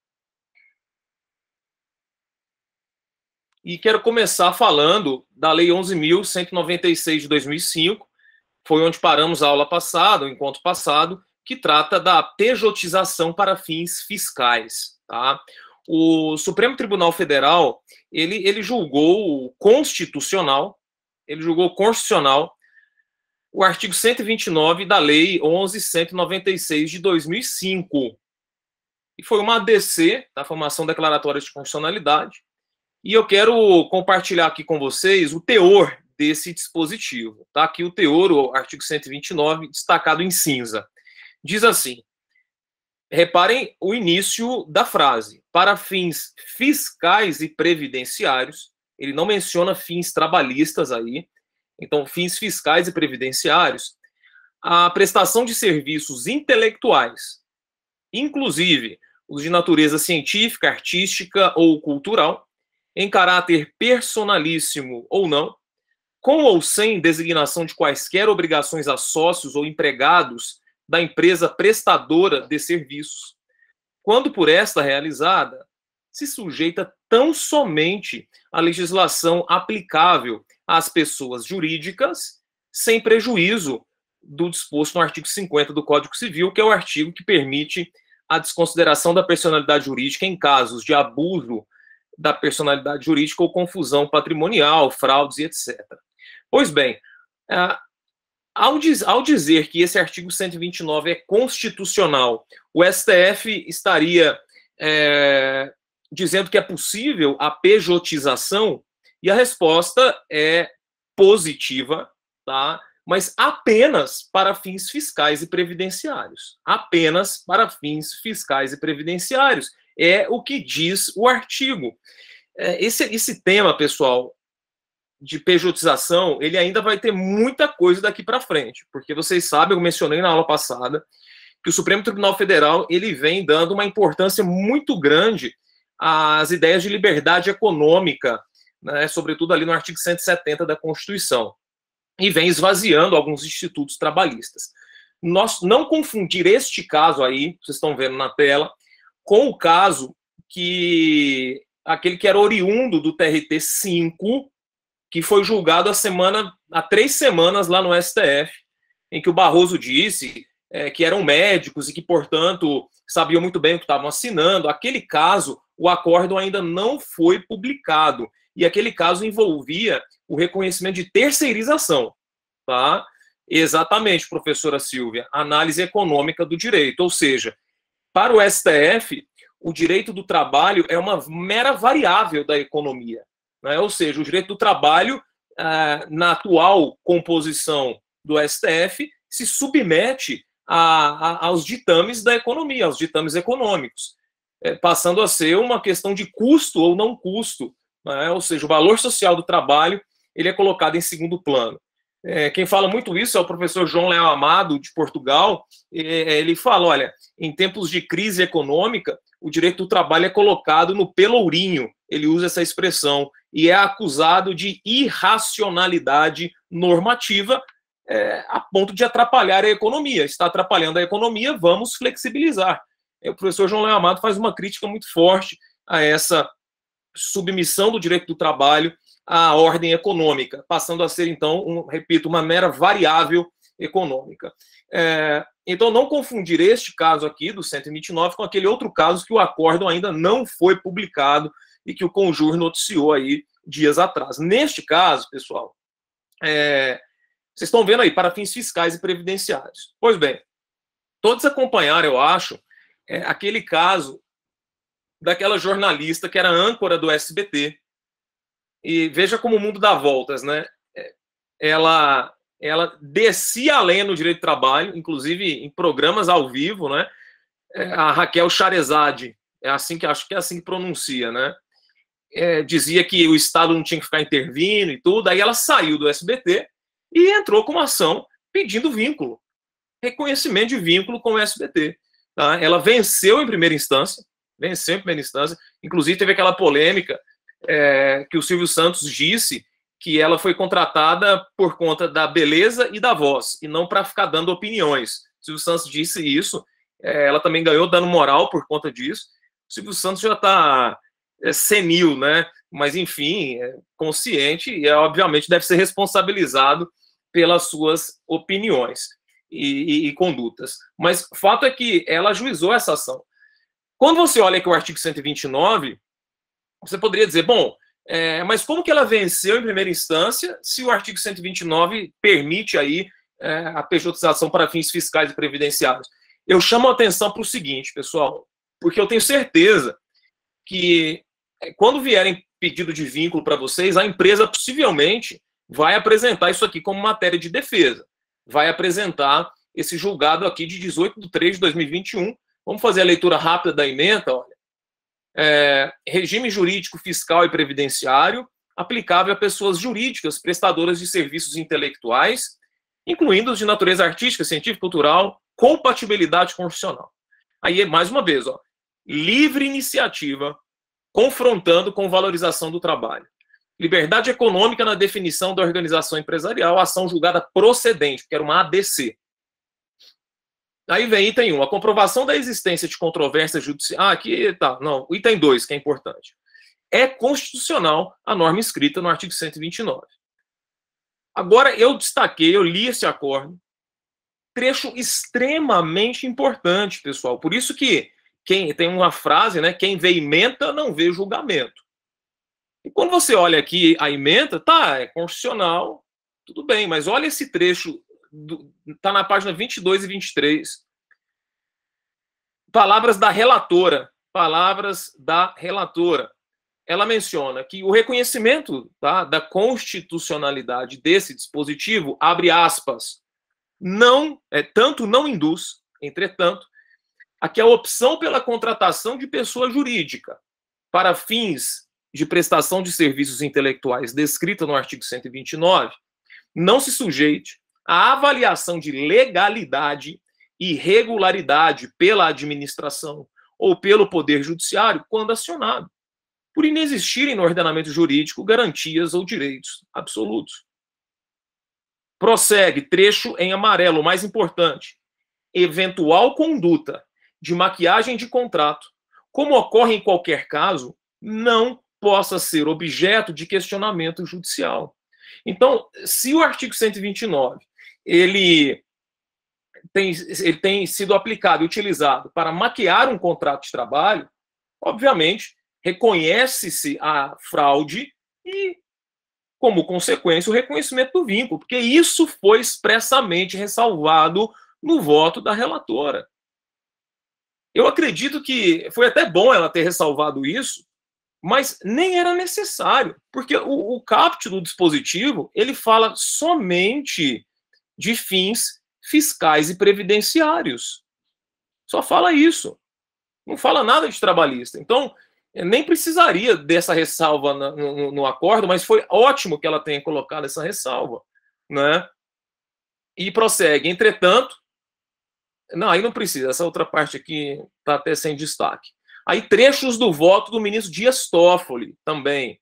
E quero começar falando da Lei onze mil cento e noventa e seis de dois mil e cinco, foi onde paramos a aula passada, o encontro passado, que trata da pejotização para fins fiscais. Tá? O Supremo Tribunal Federal, ele, ele julgou constitucional, ele julgou constitucional o artigo cento e vinte e nove da Lei onze mil cento e noventa e seis de dois mil e cinco. E foi uma A D C, da Formação Declaratória de Constitucionalidade, e eu quero compartilhar aqui com vocês o teor desse dispositivo. Tá aqui o teor, o artigo cento e vinte e nove, destacado em cinza. Diz assim, reparem o início da frase, para fins fiscais e previdenciários, ele não menciona fins trabalhistas aí, então fins fiscais e previdenciários, a prestação de serviços intelectuais, inclusive os de natureza científica, artística ou cultural, em caráter personalíssimo ou não, com ou sem designação de quaisquer obrigações a sócios ou empregados da empresa prestadora de serviços, quando por esta realizada, se sujeita tão somente à legislação aplicável às pessoas jurídicas, sem prejuízo do disposto no artigo cinquenta do Código Civil, que é o artigo que permite a desconsideração da personalidade jurídica em casos de abuso da personalidade jurídica ou confusão patrimonial, fraudes e etcétera. Pois bem, Ao, diz, ao dizer que esse artigo cento e vinte e nove é constitucional, o S T F estaria é, dizendo que é possível a pejotização, e a resposta é positiva, tá? Mas apenas para fins fiscais e previdenciários. Apenas para fins fiscais e previdenciários. É o que diz o artigo. É, esse, esse tema, pessoal, de pejotização, ele ainda vai ter muita coisa daqui para frente, porque vocês sabem, eu mencionei na aula passada, que o Supremo Tribunal Federal ele vem dando uma importância muito grande às ideias de liberdade econômica, né, sobretudo ali no artigo cento e setenta da Constituição, e vem esvaziando alguns institutos trabalhistas. Nós não confundir este caso aí, vocês estão vendo na tela, com o caso que aquele que era oriundo do T R T cinco, que foi julgado a semana, há três semanas lá no S T F, em que o Barroso disse é, que eram médicos e que, portanto, sabiam muito bem o que estavam assinando. Aquele caso, o acórdão ainda não foi publicado. E aquele caso envolvia o reconhecimento de terceirização. Tá? Exatamente, professora Silvia, análise econômica do direito. Ou seja, para o S T F, o direito do trabalho é uma mera variável da economia. Né? Ou seja, o direito do trabalho, ah, na atual composição do S T F, se submete a, a, aos ditames da economia, aos ditames econômicos, é, passando a ser uma questão de custo ou não custo. Né? Ou seja, o valor social do trabalho ele é colocado em segundo plano. É, quem fala muito isso é o professor João Leal Amado, de Portugal. Ele fala, olha, em tempos de crise econômica, o direito do trabalho é colocado no pelourinho, ele usa essa expressão, e é acusado de irracionalidade normativa é, a ponto de atrapalhar a economia. Está atrapalhando a economia, vamos flexibilizar. O professor João Leal Amado faz uma crítica muito forte a essa submissão do direito do trabalho à ordem econômica, passando a ser, então, um, repito, uma mera variável econômica. É, então, não confundir este caso aqui, do cento e vinte e nove, com aquele outro caso que o acórdão ainda não foi publicado e que o Conjur noticiou aí dias atrás. Neste caso, pessoal, é, vocês estão vendo aí, para fins fiscais e previdenciários. Pois bem, todos acompanharam, eu acho, é, aquele caso daquela jornalista que era âncora do S B T. E veja como o mundo dá voltas, né? Ela, ela descia além no direito do trabalho, inclusive em programas ao vivo, né? A Raquel Charezade, é assim que acho que é assim que pronuncia, né? É, dizia que o Estado não tinha que ficar intervindo e tudo, aí ela saiu do S B T e entrou com uma ação pedindo vínculo, reconhecimento de vínculo com o S B T. Tá? Ela venceu em primeira instância, venceu em primeira instância, inclusive teve aquela polêmica é, que o Silvio Santos disse que ela foi contratada por conta da beleza e da voz, e não para ficar dando opiniões. O Silvio Santos disse isso, é, ela também ganhou dano moral por conta disso. O Silvio Santos já está é, senil, né? Mas, enfim, é consciente e, obviamente, deve ser responsabilizado pelas suas opiniões e, e, e condutas. Mas o fato é que ela ajuizou essa ação. Quando você olha aqui o artigo cento e vinte e nove, você poderia dizer, bom, é, mas como que ela venceu em primeira instância se o artigo cento e vinte e nove permite aí é, a pejotização para fins fiscais e previdenciários? Eu chamo a atenção para o seguinte, pessoal, porque eu tenho certeza que quando vierem pedido de vínculo para vocês, a empresa possivelmente vai apresentar isso aqui como matéria de defesa. Vai apresentar esse julgado aqui de dezoito de três de dois mil e vinte e um. Vamos fazer a leitura rápida da ementa, olha. É, regime jurídico, fiscal e previdenciário aplicável a pessoas jurídicas prestadoras de serviços intelectuais, incluindo os de natureza artística, científica, cultural, compatibilidade constitucional. Aí, mais uma vez, ó, livre iniciativa confrontando com valorização do trabalho. Liberdade econômica na definição da organização empresarial, ação julgada procedente, que era uma A D C. Aí vem item um, a comprovação da existência de controvérsia judicial. Ah, aqui tá, não, o item dois, que é importante. É constitucional a norma escrita no artigo cento e vinte e nove. Agora, eu destaquei, eu li esse acordo, trecho extremamente importante, pessoal. Por isso que quem tem uma frase, né? Quem vê ementa não vê julgamento. E quando você olha aqui a ementa, tá, é constitucional, tudo bem, mas olha esse trecho está na página vinte e dois e vinte e três. Palavras da relatora. Palavras da relatora. Ela menciona que o reconhecimento, tá, da constitucionalidade desse dispositivo, abre aspas, não, é, tanto não induz, entretanto, a que a opção pela contratação de pessoa jurídica para fins de prestação de serviços intelectuais descrita no artigo cento e vinte e nove não se sujeite à avaliação de legalidade e regularidade pela administração ou pelo Poder Judiciário quando acionado, por inexistirem no ordenamento jurídico garantias ou direitos absolutos. Prossegue, trecho em amarelo, o mais importante. Eventual conduta de maquiagem de contrato, como ocorre em qualquer caso, não possa ser objeto de questionamento judicial. Então, se o artigo cento e vinte e nove ele tem, ele tem sido aplicado e utilizado para maquiar um contrato de trabalho, obviamente, reconhece-se a fraude e, como consequência, o reconhecimento do vínculo, porque isso foi expressamente ressalvado no voto da relatora. Eu acredito que foi até bom ela ter ressalvado isso, mas nem era necessário, porque o, o caput do dispositivo, ele fala somente de fins fiscais e previdenciários. Só fala isso. Não fala nada de trabalhista. Então, nem precisaria dessa ressalva no, no, no acordo, mas foi ótimo que ela tenha colocado essa ressalva, né? E prossegue. Entretanto, não, aí não precisa. Essa outra parte aqui está até sem destaque. Aí, trechos do voto do ministro Dias Toffoli também.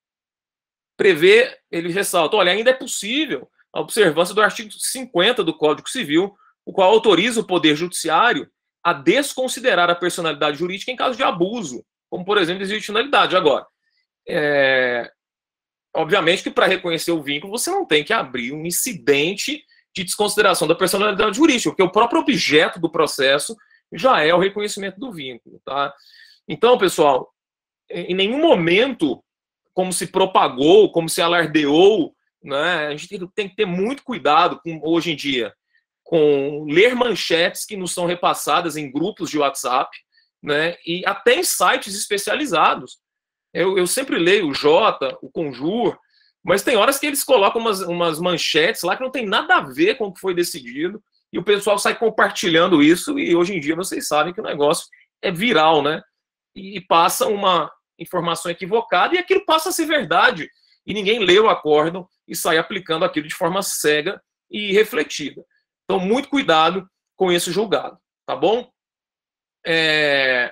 Prevê, ele ressalta, olha, ainda é possível a observância do artigo cinquenta do Código Civil, o qual autoriza o Poder Judiciário a desconsiderar a personalidade jurídica em caso de abuso, como, por exemplo, desvio de finalidade. Agora, é... obviamente que para reconhecer o vínculo, você não tem que abrir um incidente de desconsideração da personalidade jurídica, porque o próprio objeto do processo já é o reconhecimento do vínculo, tá? Então, pessoal, em nenhum momento, como se propagou, como se alardeou, né, a gente tem que ter muito cuidado com, hoje em dia, com ler manchetes que nos são repassadas em grupos de WhatsApp, né, e até em sites especializados. Eu, eu sempre leio o Jota, o Conjur, mas tem horas que eles colocam umas, umas manchetes lá que não tem nada a ver com o que foi decidido, e o pessoal sai compartilhando isso, e hoje em dia vocês sabem que o negócio é viral, né? E passa uma informação equivocada, e aquilo passa a ser verdade, e ninguém lê o acórdão e sai aplicando aquilo de forma cega e refletida. Então, muito cuidado com esse julgado, tá bom? É...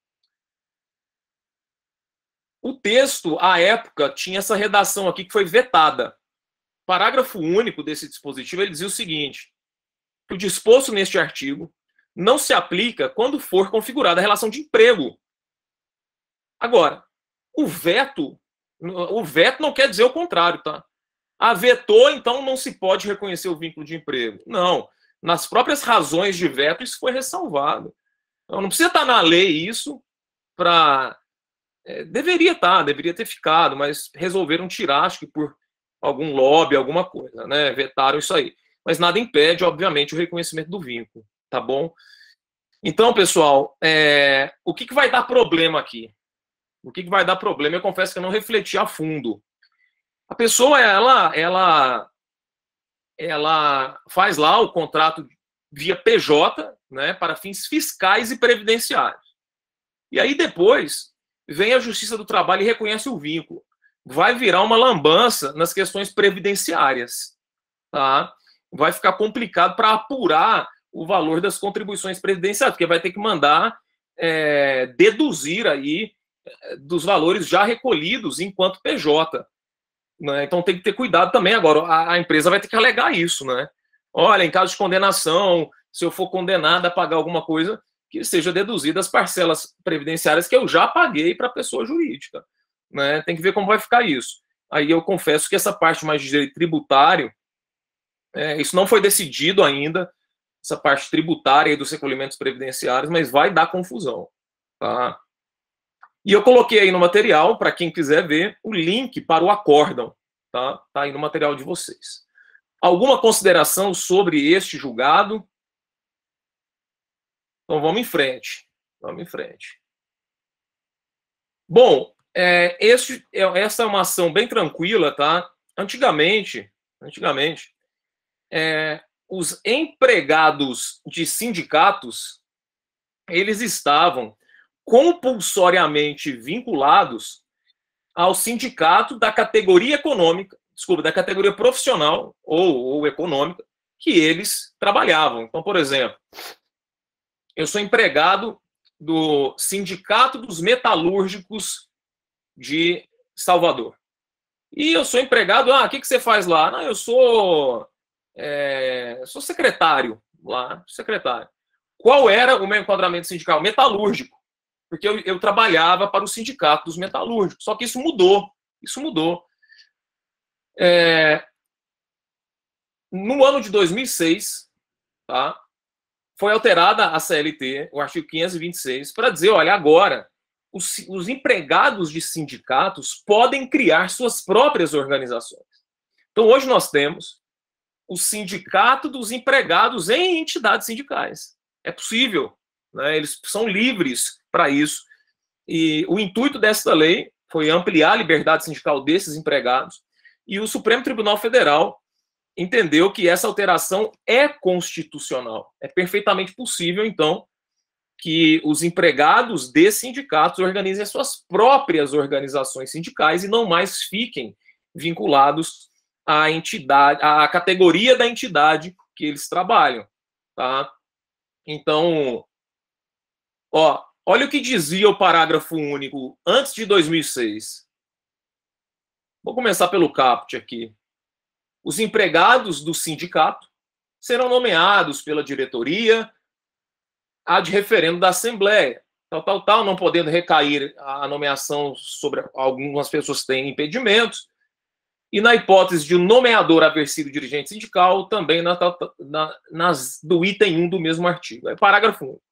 O texto, à época, tinha essa redação aqui que foi vetada. Parágrafo único desse dispositivo, ele dizia o seguinte: que o disposto neste artigo não se aplica quando for configurada a relação de emprego. Agora, o veto, o veto não quer dizer o contrário, tá? Ah, vetou, então não se pode reconhecer o vínculo de emprego. Não. Nas próprias razões de veto, isso foi ressalvado. Então, não precisa estar na lei isso para... É, deveria estar, deveria ter ficado, mas resolveram tirar, acho que por algum lobby, alguma coisa, né? Vetaram isso aí. Mas nada impede, obviamente, o reconhecimento do vínculo, tá bom? Então, pessoal, é... o que, que vai dar problema aqui? O que, que vai dar problema? Eu confesso que eu não refleti a fundo. A pessoa, ela, ela, ela faz lá o contrato via P J, né, para fins fiscais e previdenciários. E aí depois vem a Justiça do Trabalho e reconhece o vínculo. Vai virar uma lambança nas questões previdenciárias, tá? Vai ficar complicado para apurar o valor das contribuições previdenciárias, porque vai ter que mandar é, deduzir aí dos valores já recolhidos enquanto P J. Né? Então tem que ter cuidado também. Agora, a, a empresa vai ter que alegar isso, né? Olha, em caso de condenação, se eu for condenado a pagar alguma coisa, que seja deduzida as parcelas previdenciárias que eu já paguei para a pessoa jurídica. Né? Tem que ver como vai ficar isso. Aí eu confesso que essa parte mais de direito tributário, é, isso não foi decidido ainda, essa parte tributária e dos recolhimentos previdenciários, mas vai dar confusão. Tá? E eu coloquei aí no material, para quem quiser ver, o link para o acórdão. Tá? Tá aí no material de vocês. Alguma consideração sobre este julgado? Então vamos em frente. Vamos em frente. Bom, é, este, essa é uma ação bem tranquila, tá? Antigamente, antigamente, é, os empregados de sindicatos, eles estavam compulsoriamente vinculados ao sindicato da categoria econômica, desculpa, da categoria profissional ou, ou econômica que eles trabalhavam. Então, por exemplo, eu sou empregado do Sindicato dos Metalúrgicos de Salvador. E eu sou empregado, ah, o que, que você faz lá? Não, eu sou, é, sou secretário lá, secretário. Qual era o meu enquadramento sindical? Metalúrgico. Porque eu, eu trabalhava para o Sindicato dos Metalúrgicos. Só que isso mudou. Isso mudou. É, no ano de dois mil e seis, tá, foi alterada a C L T, o artigo quinhentos e vinte e seis, para dizer, olha, agora os, os empregados de sindicatos podem criar suas próprias organizações. Então, hoje nós temos o Sindicato dos Empregados em entidades sindicais. É possível, né? Eles são livres para isso. E o intuito desta lei foi ampliar a liberdade sindical desses empregados. E o Supremo Tribunal Federal entendeu que essa alteração é constitucional. É perfeitamente possível, então, que os empregados de sindicatos organizem as suas próprias organizações sindicais e não mais fiquem vinculados à entidade, à categoria da entidade que eles trabalham, tá? Então, ó, olha o que dizia o parágrafo único antes de dois mil e seis. Vou começar pelo caput aqui. Os empregados do sindicato serão nomeados pela diretoria ad referendo da Assembleia, tal, tal, tal, não podendo recair a nomeação sobre algumas pessoas que têm impedimentos, e na hipótese de o um nomeador haver sido dirigente sindical, também na, na, nas, do item um do mesmo artigo. É parágrafo um.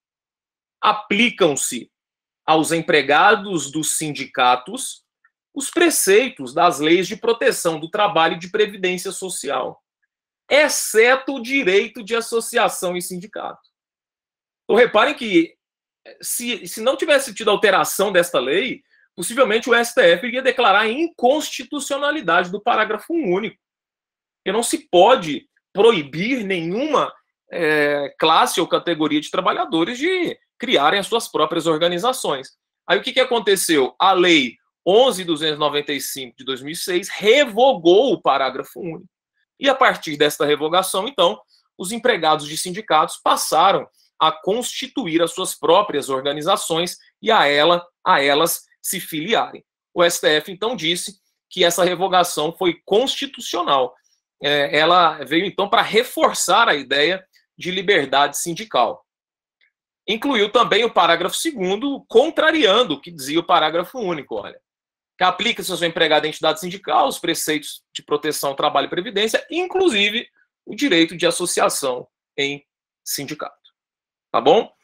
Aplicam-se aos empregados dos sindicatos os preceitos das leis de proteção do trabalho e de previdência social, exceto o direito de associação e sindicato. Então, reparem que, se, se não tivesse tido alteração desta lei, possivelmente o S T F iria declarar a inconstitucionalidade do parágrafo único. Porque não se pode proibir nenhuma é, classe ou categoria de trabalhadores de criarem as suas próprias organizações. Aí o que, que aconteceu? A lei onze mil duzentos e noventa e cinco de dois mil e seis revogou o parágrafo único. E a partir desta revogação, então, os empregados de sindicatos passaram a constituir as suas próprias organizações e a, ela, a elas se filiarem. O S T F, então, disse que essa revogação foi constitucional. É, ela veio, então, para reforçar a ideia de liberdade sindical. Incluiu também o parágrafo segundo, contrariando o que dizia o parágrafo único, olha, que aplica-se ao seu empregado em entidade sindical os preceitos de proteção ao trabalho e previdência, inclusive o direito de associação em sindicato. Tá bom?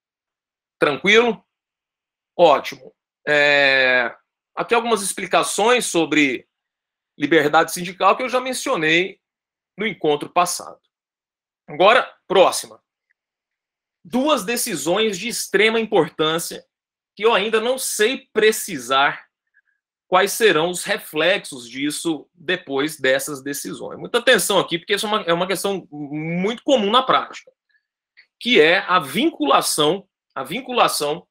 Tranquilo? Ótimo. É... Aqui algumas explicações sobre liberdade sindical que eu já mencionei no encontro passado. Agora, próxima. Duas decisões de extrema importância que eu ainda não sei precisar quais serão os reflexos disso depois dessas decisões. Muita atenção aqui, porque isso é uma, é uma questão muito comum na prática, que é a vinculação, a vinculação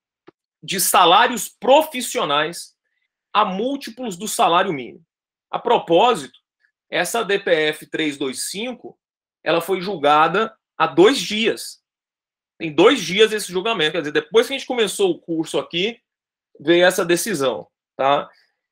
de salários profissionais a múltiplos do salário mínimo. A propósito, essa D P F trezentos e vinte e cinco, ela foi julgada há dois dias. Tem dois dias esse julgamento, quer dizer, depois que a gente começou o curso aqui, veio essa decisão. Tá?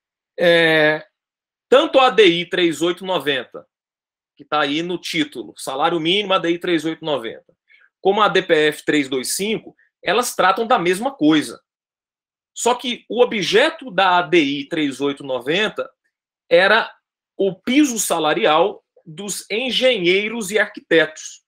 É, tanto a A D I três mil oitocentos e noventa, que está aí no título, salário mínimo A D I três mil oitocentos e noventa, como a D P F trezentos e vinte e cinco, elas tratam da mesma coisa. Só que o objeto da A D I três mil oitocentos e noventa era o piso salarial dos engenheiros e arquitetos.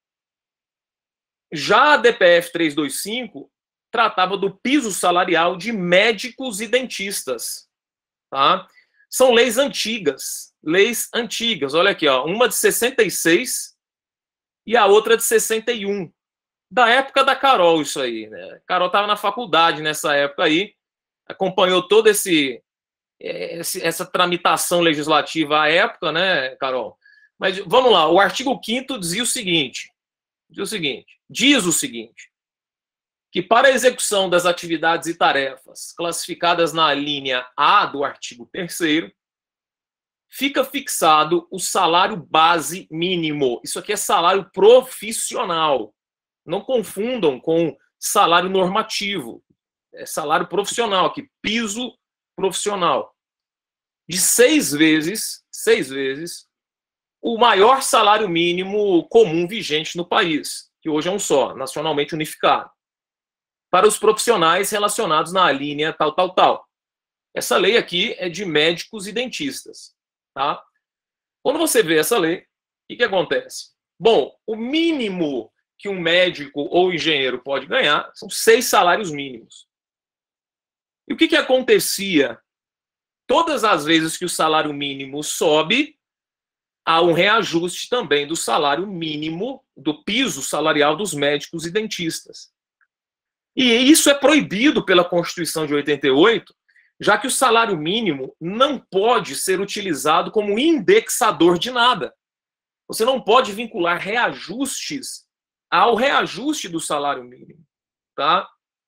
Já a D P F trezentos e vinte e cinco tratava do piso salarial de médicos e dentistas. Tá? são leis antigas, leis antigas. Olha aqui, ó, uma de sessenta e seis e a outra de sessenta e um. Da época da Carol, isso aí, né? Carol estava na faculdade nessa época aí, acompanhou todo esse, esse essa tramitação legislativa à época, né, Carol? Mas vamos lá, o artigo quinto dizia o seguinte, diz o seguinte, diz o seguinte, que para a execução das atividades e tarefas classificadas na linha A do artigo terceiro, fica fixado o salário base mínimo. Isso aqui é salário profissional. Não confundam com salário normativo. É salário profissional aqui, piso profissional. De seis vezes, seis vezes, o maior salário mínimo comum vigente no país, que hoje é um só, nacionalmente unificado, para os profissionais relacionados na linha tal, tal, tal. Essa lei aqui é de médicos e dentistas. Tá? Quando você vê essa lei, o que, que acontece? Bom, o mínimo que um médico ou engenheiro pode ganhar são seis salários mínimos. E o que, que acontecia? Todas as vezes que o salário mínimo sobe, há um reajuste também do salário mínimo, do piso salarial dos médicos e dentistas. E isso é proibido pela Constituição de oitenta e oito, já que o salário mínimo não pode ser utilizado como indexador de nada. Você não pode vincular reajustes ao reajuste do salário mínimo. Tá?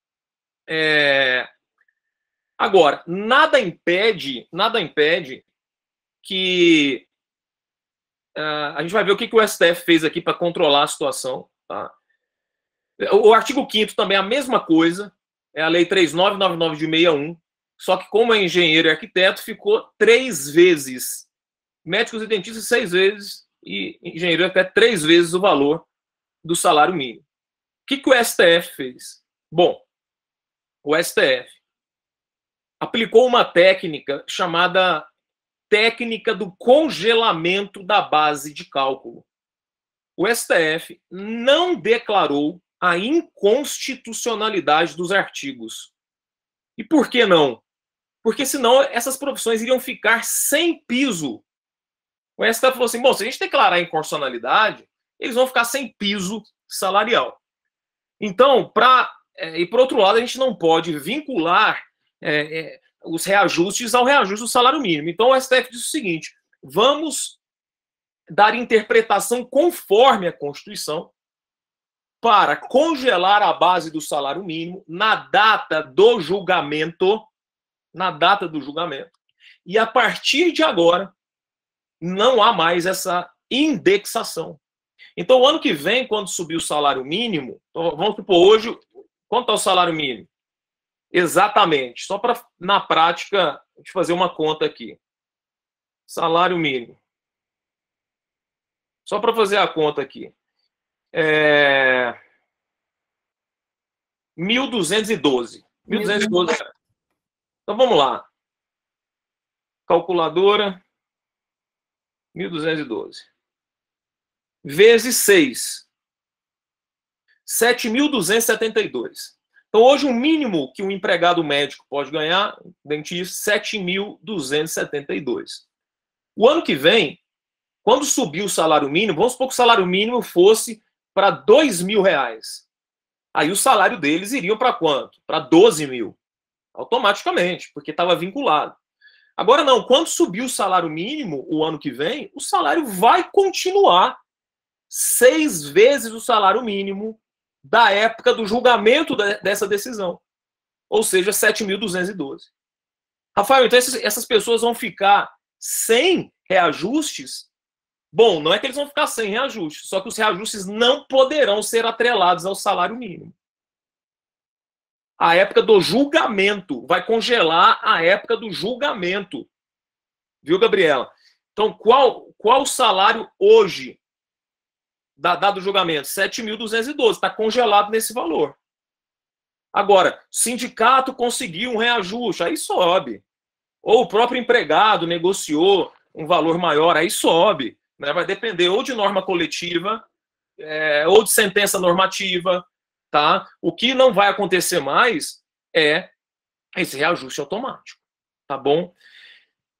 É... Agora, nada impede, nada impede que... Uh, a gente vai ver o que, que o S T F fez aqui para controlar a situação. Tá? O artigo quinto também é a mesma coisa, é a lei três mil novecentos e noventa e nove de sessenta e um, só que como é engenheiro e arquiteto, ficou três vezes. Médicos e dentistas, seis vezes, e engenheiro e arquiteto, três vezes o valor do salário mínimo. O que, que o S T F fez? Bom, o S T F aplicou uma técnica chamada técnica do congelamento da base de cálculo. O S T F não declarou a inconstitucionalidade dos artigos. E por que não? Porque senão essas profissões iriam ficar sem piso. O S T F falou assim, bom, se a gente declarar a inconstitucionalidade, eles vão ficar sem piso salarial. Então, pra, é, e por outro lado, a gente não pode vincular é, é, os reajustes ao reajuste do salário mínimo. Então o S T F diz o seguinte, vamos dar interpretação conforme a Constituição para congelar a base do salário mínimo na data do julgamento, na data do julgamento, e a partir de agora não há mais essa indexação. Então, o ano que vem, quando subir o salário mínimo, então, vamos supor, hoje, quanto é o salário mínimo? Exatamente, só para, na prática, deixa eu fazer uma conta aqui. Salário mínimo. Só para fazer a conta aqui. É... mil duzentos e doze. mil duzentos e doze. Então, vamos lá. Calculadora. mil duzentos e doze. Vezes seis. sete mil duzentos e setenta e dois. Então, hoje, o mínimo que um empregado médico pode ganhar, dentista, sete mil duzentos e setenta e dois. O ano que vem, quando subir o salário mínimo, vamos supor que o salário mínimo fosse para dois mil reais. Aí o salário deles iria para quanto? Para doze mil. Automaticamente, porque estava vinculado. Agora não, quando subir o salário mínimo o ano que vem, o salário vai continuar seis vezes o salário mínimo da época do julgamento dessa decisão. Ou seja, sete mil duzentos e doze. Rafael, então essas, essas pessoas vão ficar sem reajustes? Bom, não é que eles vão ficar sem reajustes, só que os reajustes não poderão ser atrelados ao salário mínimo. A época do julgamento, vai congelar a época do julgamento. Viu, Gabriela? Então, qual, qual o salário hoje, da, dado o julgamento? sete mil duzentos e doze, está congelado nesse valor. Agora, o sindicato conseguiu um reajuste, aí sobe. Ou o próprio empregado negociou um valor maior, aí sobe. Né? Vai depender ou de norma coletiva, é, ou de sentença normativa. Tá? O que não vai acontecer mais é esse reajuste automático. Tá bom?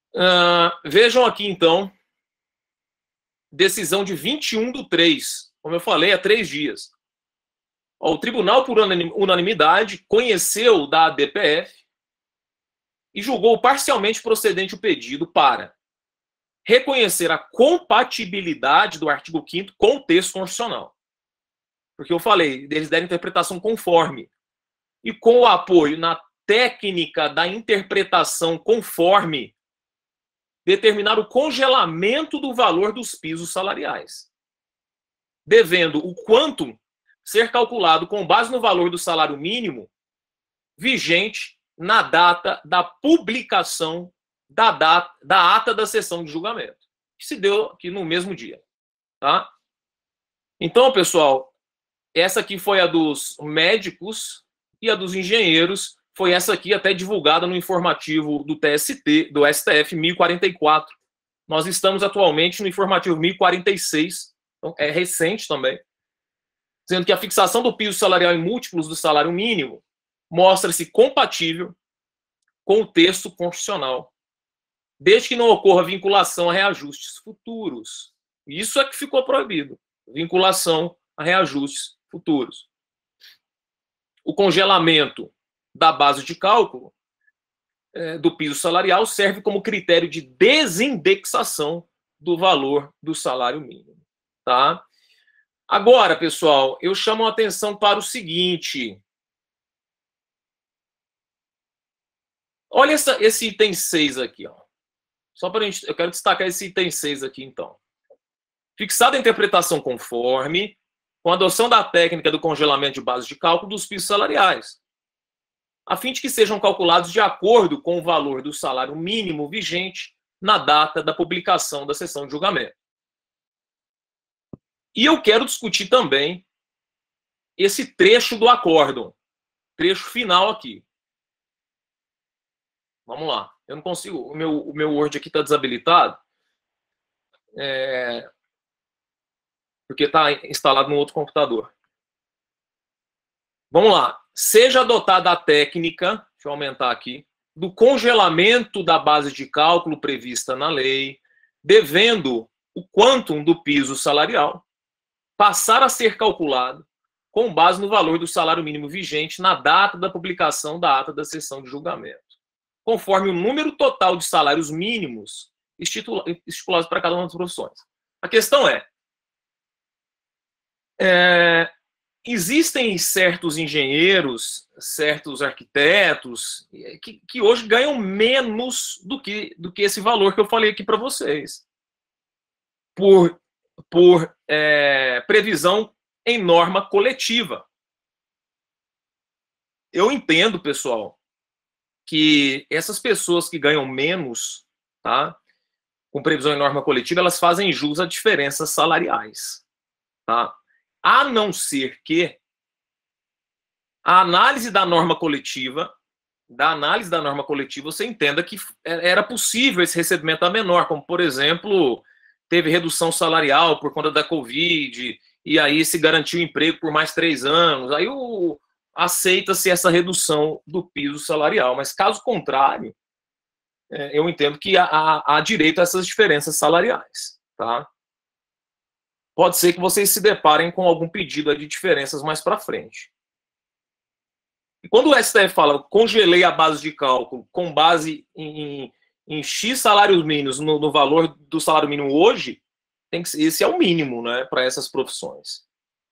Uh, vejam aqui, então, decisão de vinte e um do três, como eu falei, há três dias. O tribunal, por unanimidade, conheceu da A D P F e julgou parcialmente procedente o pedido para reconhecer a compatibilidade do artigo quinto com o texto constitucional. Porque eu falei, eles deram interpretação conforme. E com o apoio na técnica da interpretação conforme, determinar o congelamento do valor dos pisos salariais, devendo o quantum ser calculado com base no valor do salário mínimo vigente na data da publicação da, data, da ata da sessão de julgamento, que se deu aqui no mesmo dia. Tá? Então, pessoal, essa aqui foi a dos médicos e a dos engenheiros. Foi essa aqui até divulgada no informativo do T S T, do S T F mil e quarenta e quatro. Nós estamos atualmente no informativo mil e quarenta e seis, então é recente também, dizendo que a fixação do piso salarial em múltiplos do salário mínimo mostra-se compatível com o texto constitucional, desde que não ocorra vinculação a reajustes futuros. Isso é que ficou proibido, vinculação a reajustes futuros. O congelamento da base de cálculo é, do piso salarial serve como critério de desindexação do valor do salário mínimo. Tá? Agora, pessoal, eu chamo a atenção para o seguinte. Olha essa, esse item seis aqui. Ó. Só para a gente, eu quero destacar esse item seis aqui, então. Fixada a interpretação conforme, com a adoção da técnica do congelamento de base de cálculo dos pisos salariais, a fim de que sejam calculados de acordo com o valor do salário mínimo vigente na data da publicação da sessão de julgamento. E eu quero discutir também esse trecho do acórdão, trecho final aqui. Vamos lá. Eu não consigo, o meu, o meu Word aqui está desabilitado, é, porque está instalado no outro computador. Vamos lá. Seja adotada a técnica, deixa eu aumentar aqui, do congelamento da base de cálculo prevista na lei, devendo o quantum do piso salarial passar a ser calculado com base no valor do salário mínimo vigente na data da publicação da ata da sessão de julgamento, conforme o número total de salários mínimos estipulados para cada uma das profissões. A questão é, é existem certos engenheiros, certos arquitetos que, que hoje ganham menos do que, do que esse valor que eu falei aqui para vocês. Por, por é, previsão em norma coletiva. Eu entendo, pessoal, que essas pessoas que ganham menos, tá, com previsão em norma coletiva, elas fazem jus a diferenças salariais. Tá? A não ser que a análise da norma coletiva, da análise da norma coletiva, você entenda que era possível esse recebimento a menor, como, por exemplo, teve redução salarial por conta da Covid, e aí se garantiu emprego por mais três anos, aí o, aceita-se essa redução do piso salarial. Mas, caso contrário, é, eu entendo que há, há direito a essas diferenças salariais. Tá? Pode ser que vocês se deparem com algum pedido de diferenças mais para frente. E quando o S T F fala, congelei a base de cálculo com base em, em X salários mínimos no, no valor do salário mínimo hoje, tem que, esse é o mínimo, né, para essas profissões.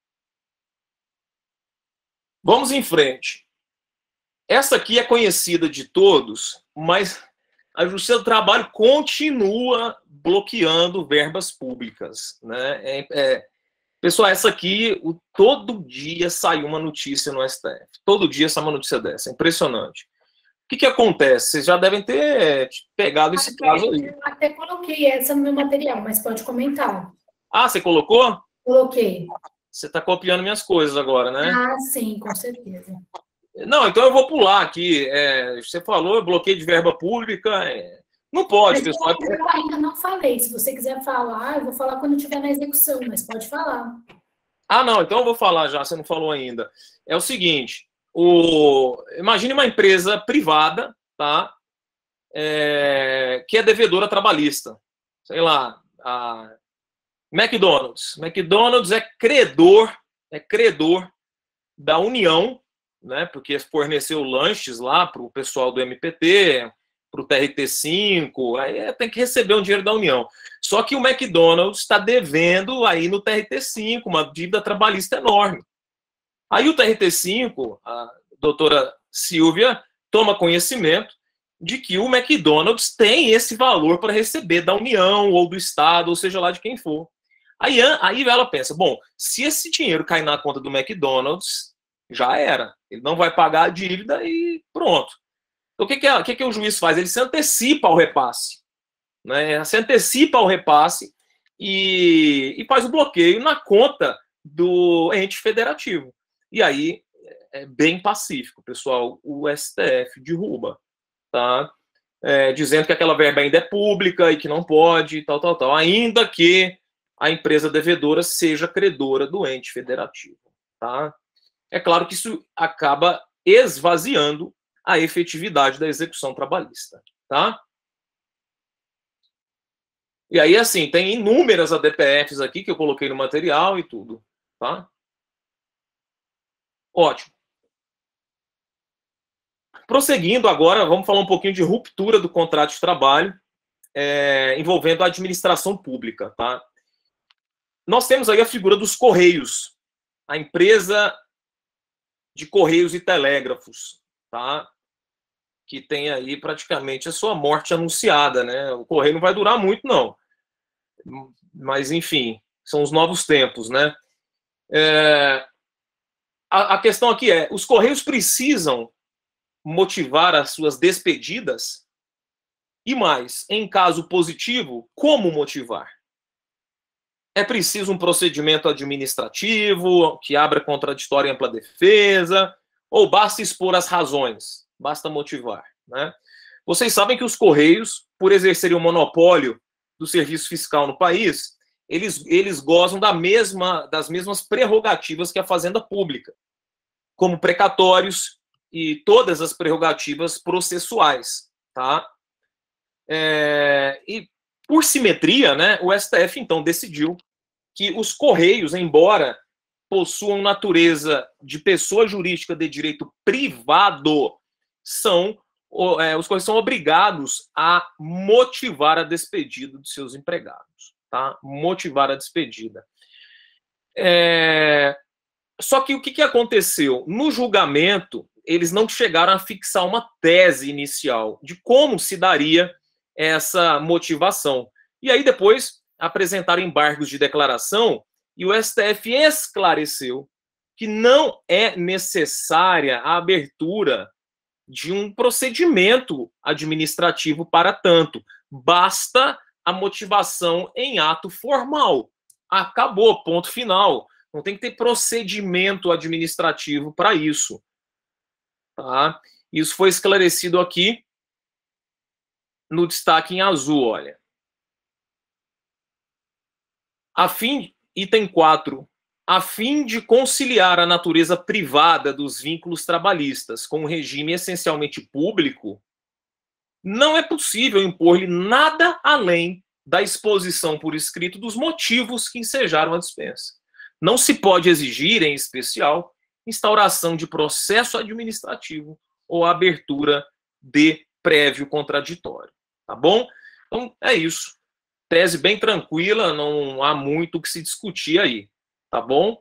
Vamos em frente. Essa aqui é conhecida de todos, mas a Justiça do Trabalho continua bloqueando verbas públicas. Né? É, é, pessoal, essa aqui, o, todo dia sai uma notícia no S T F. Todo dia sai uma notícia dessa. É impressionante. O que, que acontece? Vocês já devem ter pegado esse até, caso aí. Eu até coloquei essa no meu material, mas pode comentar. Ah, você colocou? Coloquei. Você está copiando minhas coisas agora, né? Ah, sim, com certeza. Não, então eu vou pular aqui. É, você falou bloqueio de verba pública. É, não pode, mas pessoal. Eu ainda não falei. Se você quiser falar, eu vou falar quando estiver na execução, mas pode falar. Ah, não, então eu vou falar já, você não falou ainda. É o seguinte, o, imagine uma empresa privada, tá? é, que é devedora trabalhista. Sei lá, a McDonald's. McDonald's é credor, é credor da União, né, porque forneceu lanches lá para o pessoal do M P T, para o T R T cinco, aí tem que receber um dinheiro da União. Só que o McDonald's está devendo aí no T R T cinco, uma dívida trabalhista enorme. Aí o T R T cinco, a doutora Silvia, toma conhecimento de que o McDonald's tem esse valor para receber da União ou do Estado, ou seja lá de quem for. Aí, aí ela pensa, bom, se esse dinheiro cair na conta do McDonald's, já era. Ele não vai pagar a dívida e pronto. Então, o que, que, é, o que, que o juiz faz? Ele se antecipa ao repasse. Né? Se antecipa ao repasse e, e faz o bloqueio na conta do ente federativo. E aí é bem pacífico, pessoal. O S T F derruba, tá? É, dizendo que aquela verba ainda é pública e que não pode, tal, tal, tal. Ainda que a empresa devedora seja credora do ente federativo, tá? É claro que isso acaba esvaziando a efetividade da execução trabalhista, tá? E aí, assim, tem inúmeras A D P Fs aqui que eu coloquei no material e tudo, tá? Ótimo. Prosseguindo agora, vamos falar um pouquinho de ruptura do contrato de trabalho é, envolvendo a administração pública, tá? Nós temos aí a figura dos Correios, a empresa de Correios e Telégrafos, tá? Que tem aí praticamente a sua morte anunciada, né? O Correio não vai durar muito, não. Mas, enfim, são os novos tempos, né? É, a, a questão aqui é, os Correios precisam motivar as suas despedidas? E mais, em caso positivo, como motivar? É preciso um procedimento administrativo que abra contraditório e ampla defesa? Ou basta expor as razões? Basta motivar, né? Vocês sabem que os Correios, por exercerem o monopólio do serviço fiscal no país, eles, eles gozam da mesma, das mesmas prerrogativas que a Fazenda Pública, como precatórios e todas as prerrogativas processuais, tá? É, e por simetria, né, o S T F então decidiu que os Correios, embora possuam natureza de pessoa jurídica de direito privado, são é, os Correios são obrigados a motivar a despedida dos seus empregados, tá? Motivar a despedida. É, só que o que, que aconteceu? No julgamento, eles não chegaram a fixar uma tese inicial de como se daria essa motivação. E aí depois apresentaram embargos de declaração e o S T F esclareceu que não é necessária a abertura de um procedimento administrativo para tanto. Basta a motivação em ato formal. Acabou, ponto final. Não tem que ter procedimento administrativo para isso. Tá? Isso foi esclarecido aqui no destaque em azul, olha. A fim, item quatro, a fim de conciliar a natureza privada dos vínculos trabalhistas com o regime essencialmente público, não é possível impor-lhe nada além da exposição por escrito dos motivos que ensejaram a dispensa. Não se pode exigir, em especial, instauração de processo administrativo ou abertura de prévio contraditório. Tá bom? Então, é isso. Tese bem tranquila, não há muito o que se discutir aí. Tá bom?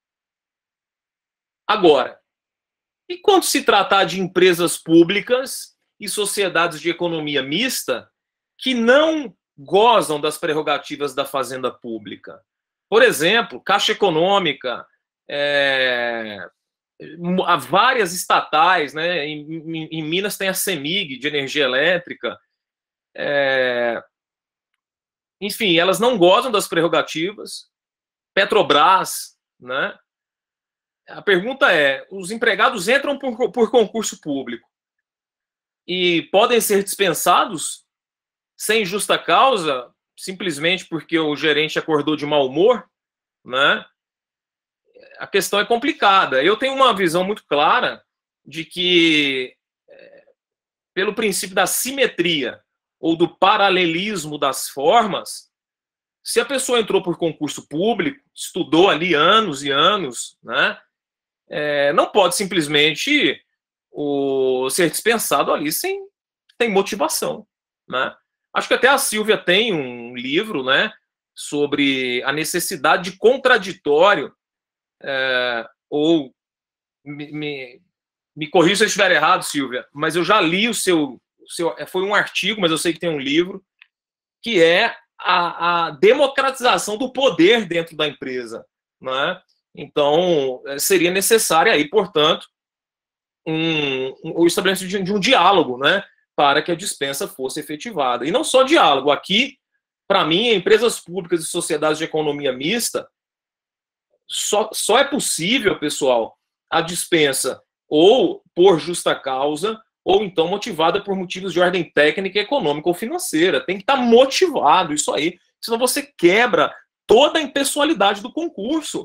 Agora, e quando se tratar de empresas públicas e sociedades de economia mista que não gozam das prerrogativas da fazenda pública? Por exemplo, Caixa Econômica, é, há várias estatais, né? Em, em, em Minas tem a CEMIG, de energia elétrica. É, enfim, elas não gozam das prerrogativas. Petrobras, né? A pergunta é, os empregados entram por, por concurso público e podem ser dispensados sem justa causa, simplesmente porque o gerente acordou de mau humor, né? A questão é complicada. Eu tenho uma visão muito clara de que pelo princípio da simetria ou do paralelismo das formas, se a pessoa entrou por concurso público, estudou ali anos e anos, né, é, não pode simplesmente o, ser dispensado ali sem, sem motivação, né? Acho que até a Silvia tem um livro, né, sobre a necessidade de contraditório, é, ou me, me, me corrija se eu estiver errado, Silvia, mas eu já li o seu, o seu, foi um artigo, mas eu sei que tem um livro, que é a, a democratização do poder dentro da empresa, né? Então, seria necessário aí, portanto, um, um, o estabelecimento de, de um diálogo, né, para que a dispensa fosse efetivada. E não só diálogo. Aqui, para mim, empresas públicas e sociedades de economia mista, só, só é possível, pessoal, a dispensa ou por justa causa, ou então motivada por motivos de ordem técnica, econômica ou financeira. Tem que estar motivado isso aí, senão você quebra toda a impessoalidade do concurso.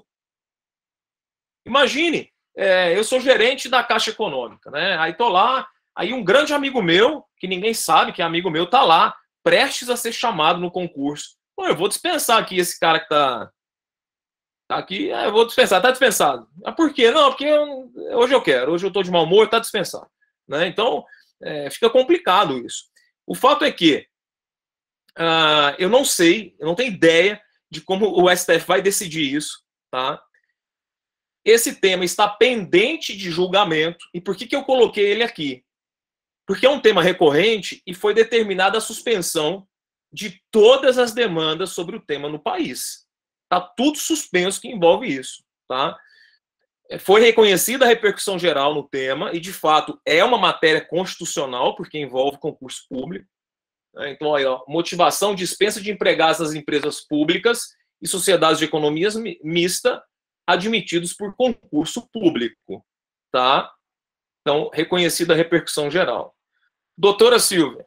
Imagine, é, eu sou gerente da Caixa Econômica, né? Aí tô lá, aí um grande amigo meu, que ninguém sabe que é amigo meu, tá lá, prestes a ser chamado no concurso. Pô, eu vou dispensar aqui esse cara que tá, tá aqui, eu vou dispensar, tá dispensado. Ah, por quê? Não, porque eu, hoje eu quero, hoje eu tô de mau humor, tá dispensado. Né? Então, é, fica complicado isso. O fato é que uh, eu não sei, eu não tenho ideia de como o S T F vai decidir isso, tá? Esse tema está pendente de julgamento. E por que que eu coloquei ele aqui? Porque é um tema recorrente e foi determinada a suspensão de todas as demandas sobre o tema no país. Está tudo suspenso que envolve isso, tá? Foi reconhecida a repercussão geral no tema e, de fato, é uma matéria constitucional, porque envolve concurso público. Então, aí, ó, motivação, dispensa de empregados das empresas públicas e sociedades de economia mista admitidos por concurso público. Tá? Então, reconhecida a repercussão geral. Doutora Silvia.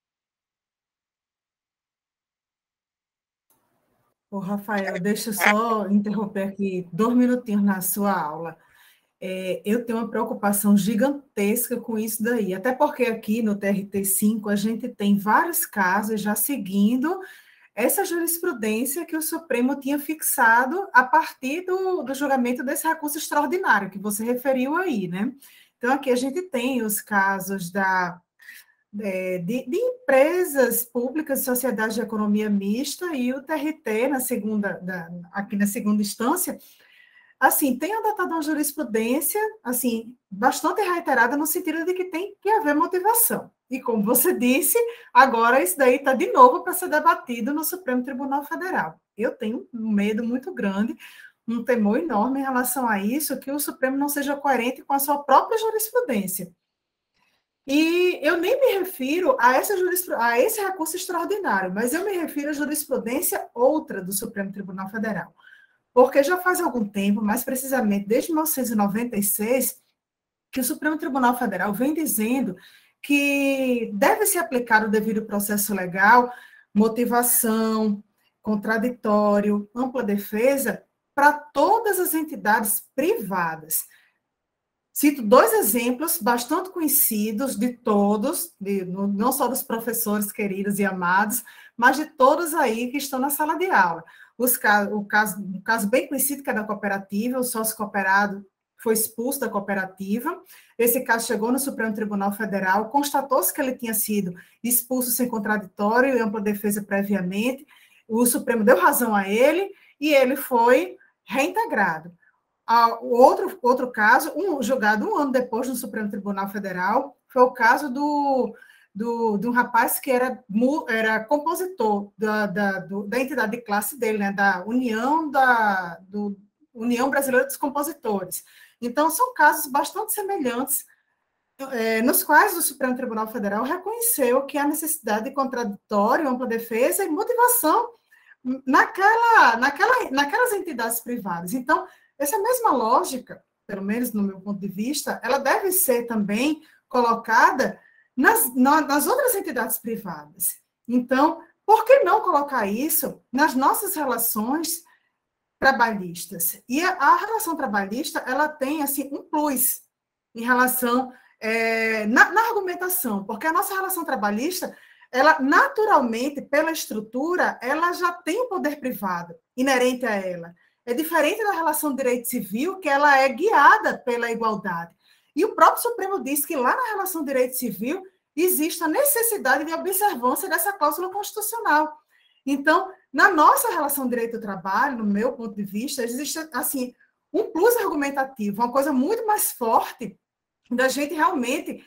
Ô, Rafael, deixa eu só interromper aqui dois minutinhos na sua aula. É, eu tenho uma preocupação gigantesca com isso daí, até porque aqui no T R T cinco a gente tem vários casos já seguindo essa jurisprudência que o Supremo tinha fixado a partir do, do julgamento desse recurso extraordinário que você referiu aí, né? Então, aqui a gente tem os casos da... De, de empresas públicas, sociedades de economia mista e o T R T, na segunda, da, aqui na segunda instância, assim, tem adotado uma jurisprudência, assim, bastante reiterada no sentido de que tem que haver motivação. E como você disse, agora isso daí está de novo para ser debatido no Supremo Tribunal Federal. Eu tenho um medo muito grande, um temor enorme em relação a isso, que o Supremo não seja coerente com a sua própria jurisprudência. E eu nem me refiro a, essa a esse recurso extraordinário, mas eu me refiro à jurisprudência outra do Supremo Tribunal Federal. Porque já faz algum tempo, mais precisamente desde mil novecentos e noventa e seis, que o Supremo Tribunal Federal vem dizendo que deve se aplicar o devido processo legal, motivação, contraditório, ampla defesa, para todas as entidades privadas. Cito dois exemplos bastante conhecidos de todos, de, não só dos professores queridos e amados, mas de todos aí que estão na sala de aula. Os, o, caso, um caso bem conhecido, que é da cooperativa, o sócio cooperado foi expulso da cooperativa. Esse caso chegou no Supremo Tribunal Federal, constatou-se que ele tinha sido expulso sem contraditório e ampla defesa previamente, o Supremo deu razão a ele e ele foi reintegrado. O outro, outro caso, um, julgado um ano depois no Supremo Tribunal Federal, foi o caso do, do, de um rapaz que era, era compositor da, da, do, da entidade de classe dele, né, da União, da do, União Brasileira dos Compositores. Então, são casos bastante semelhantes, é, nos quais o Supremo Tribunal Federal reconheceu que há necessidade de contraditório, ampla defesa e motivação naquela, naquela, naquelas entidades privadas. Então, essa mesma lógica, pelo menos no meu ponto de vista, ela deve ser também colocada nas, nas outras entidades privadas. Então, por que não colocar isso nas nossas relações trabalhistas? E a, a relação trabalhista, ela tem, assim, um plus em relação é, na, na argumentação, porque a nossa relação trabalhista, ela naturalmente, pela estrutura, ela já tem o poder privado inerente a ela. É diferente da relação de direito civil, que ela é guiada pela igualdade. E o próprio Supremo diz que lá na relação de direito civil existe a necessidade de observância dessa cláusula constitucional. Então, na nossa relação de direito do trabalho, no meu ponto de vista, existe assim um plus argumentativo, uma coisa muito mais forte da gente realmente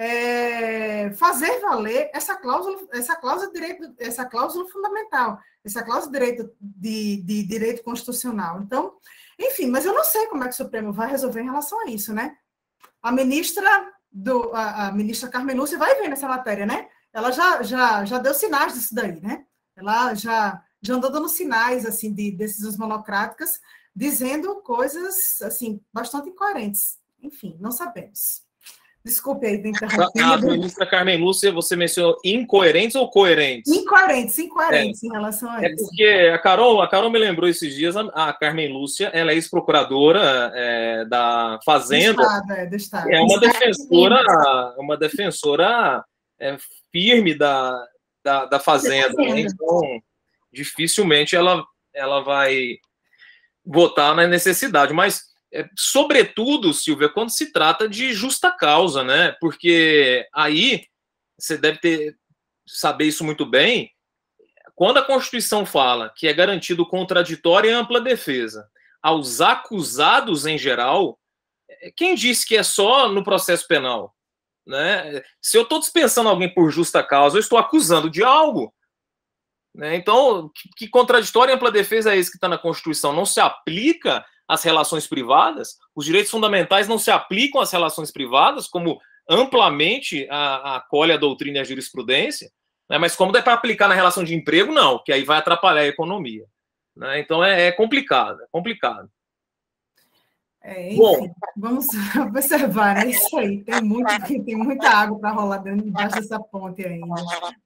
é, fazer valer essa cláusula, essa cláusula de direito, essa cláusula fundamental, essa cláusula de direito, de, de direito constitucional. Então, enfim, mas eu não sei como é que o Supremo vai resolver em relação a isso, né? A ministra, do, a, a ministra Carmen Lúcia vai ver nessa matéria, né? Ela já, já, já deu sinais disso daí, né? Ela já, já andou dando sinais assim, de decisões monocráticas, dizendo coisas assim, bastante incoerentes. Enfim, não sabemos. Desculpe aí, interromper. A ministra Carmen Lúcia, você mencionou incoerentes ou coerentes? Incoerentes, incoerentes é. em relação a é isso. É porque a Carol, a Carol me lembrou esses dias, a, a Carmen Lúcia, ela é ex-procuradora é, da Fazenda. Do Estado, é, do Estado. É uma defensora, uma defensora é, firme da, da, da Fazenda. Né? Então, dificilmente ela, ela vai votar na necessidade. Mas, é, sobretudo, Silvia, quando se trata de justa causa, né? Porque aí, você deve ter, saber isso muito bem, quando a Constituição fala que é garantido contraditório e ampla defesa aos acusados em geral, quem disse que é só no processo penal? Né? Se eu estou dispensando alguém por justa causa, eu estou acusando de algo. Né? Então, que, que contraditório e ampla defesa é esse que está na Constituição? Não se aplica às relações privadas? Os direitos fundamentais não se aplicam às relações privadas, como amplamente a, a acolhe a doutrina e a jurisprudência? Né? Mas como dá para aplicar na relação de emprego, não, que aí vai atrapalhar a economia. Né? Então, é, é complicado, é complicado. É, enfim, Bom, vamos observar, é isso aí. Tem, muito, tem muita água para rolar dentro debaixo dessa ponte ainda.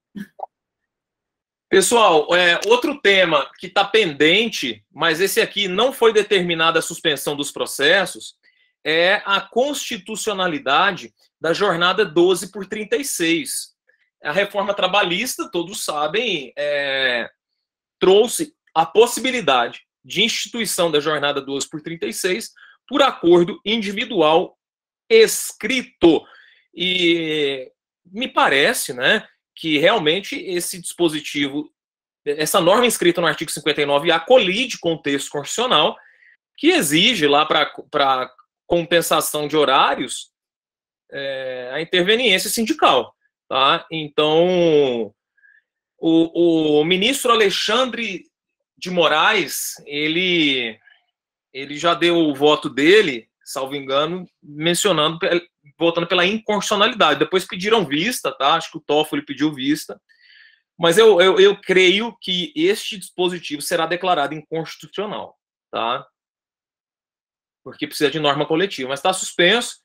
Pessoal, é, outro tema que está pendente, mas esse aqui não foi determinada a suspensão dos processos, é a constitucionalidade da jornada doze por trinta e seis. A reforma trabalhista, todos sabem, é, trouxe a possibilidade de instituição da jornada doze por trinta e seis por acordo individual escrito. E me parece, né, que realmente esse dispositivo, essa norma inscrita no artigo cinquenta e nove A colide com o texto constitucional, que exige lá para compensação de horários é, a interveniência sindical. Tá? Então, o, o ministro Alexandre de Moraes, ele... ele já deu o voto dele, salvo engano, mencionando, votando pela inconstitucionalidade. Depois pediram vista, tá? Acho que o Toffoli pediu vista. Mas eu, eu, eu creio que este dispositivo será declarado inconstitucional, tá? Porque precisa de norma coletiva. Mas está suspenso.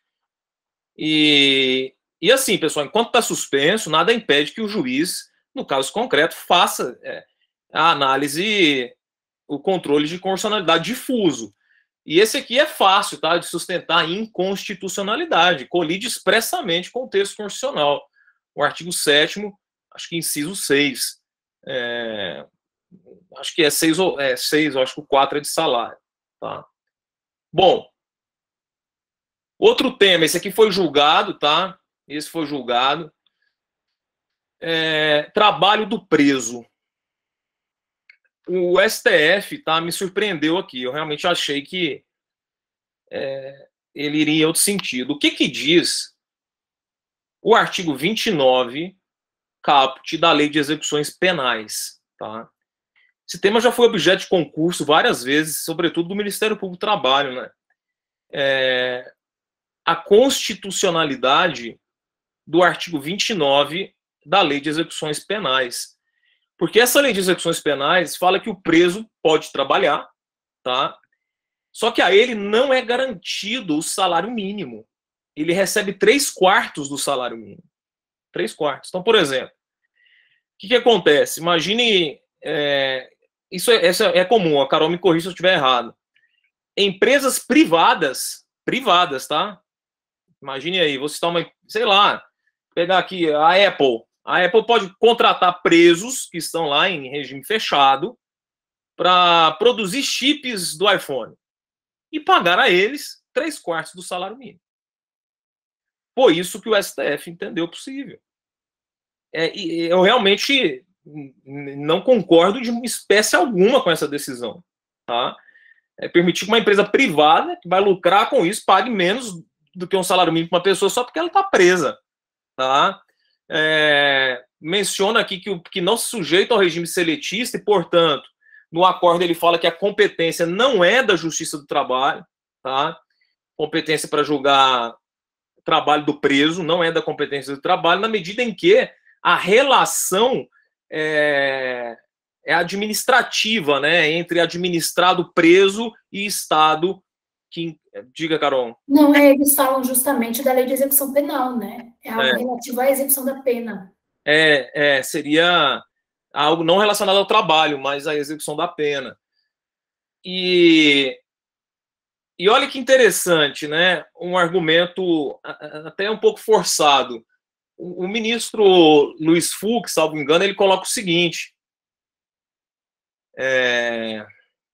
E, e assim, pessoal, enquanto está suspenso, nada impede que o juiz, no caso concreto, faça é, a análise, o controle de constitucionalidade difuso. E esse aqui é fácil, tá, de sustentar a inconstitucionalidade, colide expressamente com o texto constitucional. O artigo sétimo, acho que inciso seis, é, acho que é seis, é seis, eu acho que o quatro é de salário. Tá? Bom, outro tema, esse aqui foi julgado, tá? Esse foi julgado. É, trabalho do preso. O S T F, tá, me surpreendeu aqui. Eu realmente achei que é, ele iria em outro sentido. O que que diz o artigo vinte e nove, caput, da Lei de Execuções Penais? Tá? Esse tema já foi objeto de concurso várias vezes, sobretudo do Ministério Público do Trabalho. Né? É, a constitucionalidade do artigo vinte e nove da Lei de Execuções Penais. Porque essa Lei de Execuções Penais fala que o preso pode trabalhar, tá? Só que a ele não é garantido o salário mínimo. Ele recebe três quartos do salário mínimo. Três quartos. Então, por exemplo, o que, que acontece? Imagine, é, isso, é, isso é comum, a Carol me corrija se eu estiver errado. Empresas privadas, privadas, tá? Imagine aí, vou citar uma, sei lá, pegar aqui a Apple. A Apple pode contratar presos que estão lá em regime fechado para produzir chips do iPhone e pagar a eles três quartos do salário mínimo. Foi isso que o S T F entendeu possível. É, e eu realmente não concordo de espécie alguma com essa decisão. Tá? É permitir que uma empresa privada, que vai lucrar com isso, pague menos do que um salário mínimo para uma pessoa só porque ela está presa. Tá? É, menciona aqui que, que não se sujeita ao regime seletista e, portanto, no acordo ele fala que a competência não é da Justiça do Trabalho, tá? Competência para julgar trabalho do preso não é da competência do trabalho, na medida em que a relação é, é administrativa, né, entre administrado preso e Estado. Que, diga, Carol. Não, é, eles falam justamente da lei de execução penal, né? É algo é. relativo à execução da pena. É, é, seria algo não relacionado ao trabalho, mas à execução da pena. E, e olha que interessante, né? Um argumento até um pouco forçado. O, o ministro Luiz Fux, salvo engano, ele coloca o seguinte. É...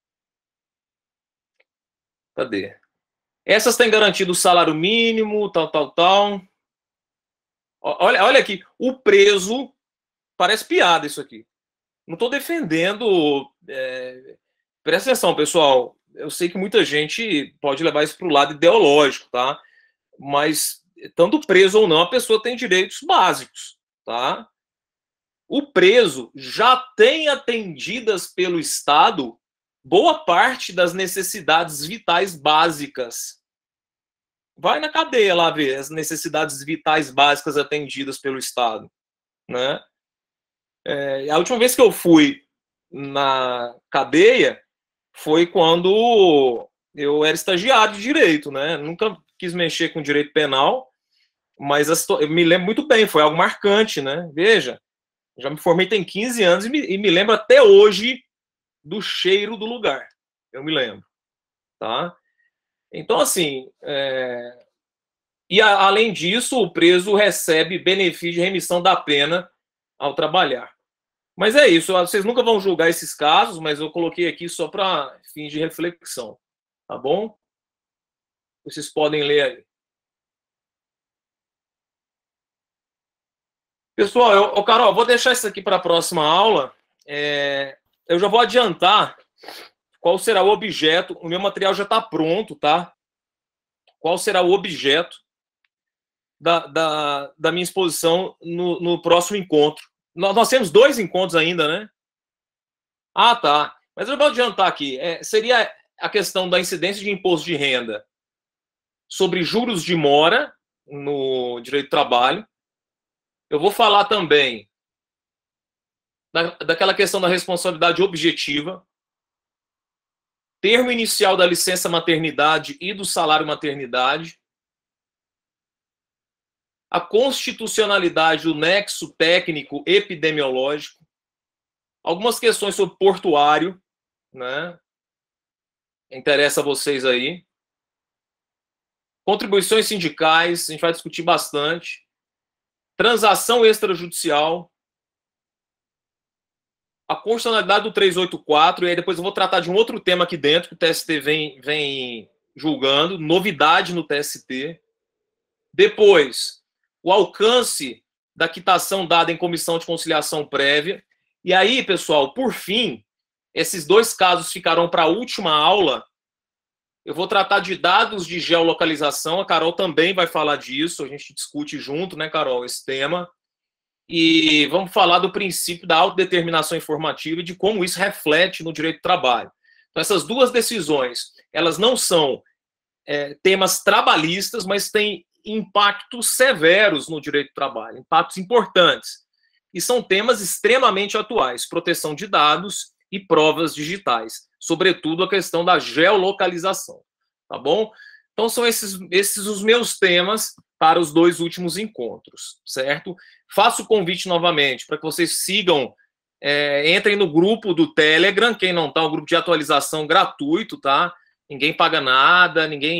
Cadê? Essas têm garantido o salário mínimo, tal, tal, tal. Olha, olha aqui, o preso... Parece piada isso aqui. Não estou defendendo... É... Presta atenção, pessoal. Eu sei que muita gente pode levar isso para o lado ideológico, tá? Mas, estando preso ou não, a pessoa tem direitos básicos, tá? O preso já tem atendidas pelo Estado boa parte das necessidades vitais básicas. Vai na cadeia lá ver as necessidades vitais básicas atendidas pelo Estado, né? É, a última vez que eu fui na cadeia foi quando eu era estagiário de direito, né? Nunca quis mexer com direito penal, mas eu me lembro muito bem, foi algo marcante, né? Veja, já me formei tem quinze anos e me, e me lembro até hoje do cheiro do lugar. Eu me lembro, tá? Então, assim, é... e a, além disso, o preso recebe benefício de remissão da pena ao trabalhar. Mas é isso, vocês nunca vão julgar esses casos, mas eu coloquei aqui só para fins de reflexão, tá bom? Vocês podem ler aí. Pessoal, eu, eu, Carol, vou deixar isso aqui para a próxima aula. É, eu já vou adiantar qual será o objeto. O meu material já está pronto, tá? Qual será o objeto da, da, da minha exposição no, no próximo encontro. Nós, nós temos dois encontros ainda, né? Ah, tá. Mas eu vou adiantar aqui. É, seria a questão da incidência de imposto de renda sobre juros de mora no direito do trabalho. Eu vou falar também da, daquela questão da responsabilidade objetiva, termo inicial da licença maternidade e do salário maternidade, a constitucionalidade do nexo técnico epidemiológico, algumas questões sobre portuário, né? Interessa a vocês aí. Contribuições sindicais, a gente vai discutir bastante. Transação extrajudicial, a constitucionalidade do trezentos e oitenta e quatro, e aí depois eu vou tratar de um outro tema aqui dentro que o T S T vem, vem julgando, novidade no T S T. Depois, o alcance da quitação dada em comissão de conciliação prévia. E aí, pessoal, por fim, esses dois casos ficarão para a última aula. Eu vou tratar de dados de geolocalização, a Carol também vai falar disso, a gente discute junto, né, Carol, esse tema. E vamos falar do princípio da autodeterminação informativa e de como isso reflete no direito do trabalho. Então, essas duas decisões, elas não são é, temas trabalhistas, mas têm impactos severos no direito do trabalho, impactos importantes. E são temas extremamente atuais, proteção de dados e provas digitais, sobretudo a questão da geolocalização, tá bom? Então são esses, esses os meus temas para os dois últimos encontros, certo? Faço o convite novamente para que vocês sigam, é, entrem no grupo do Telegram, quem não está, o grupo de atualização gratuito, tá? Ninguém paga nada, ninguém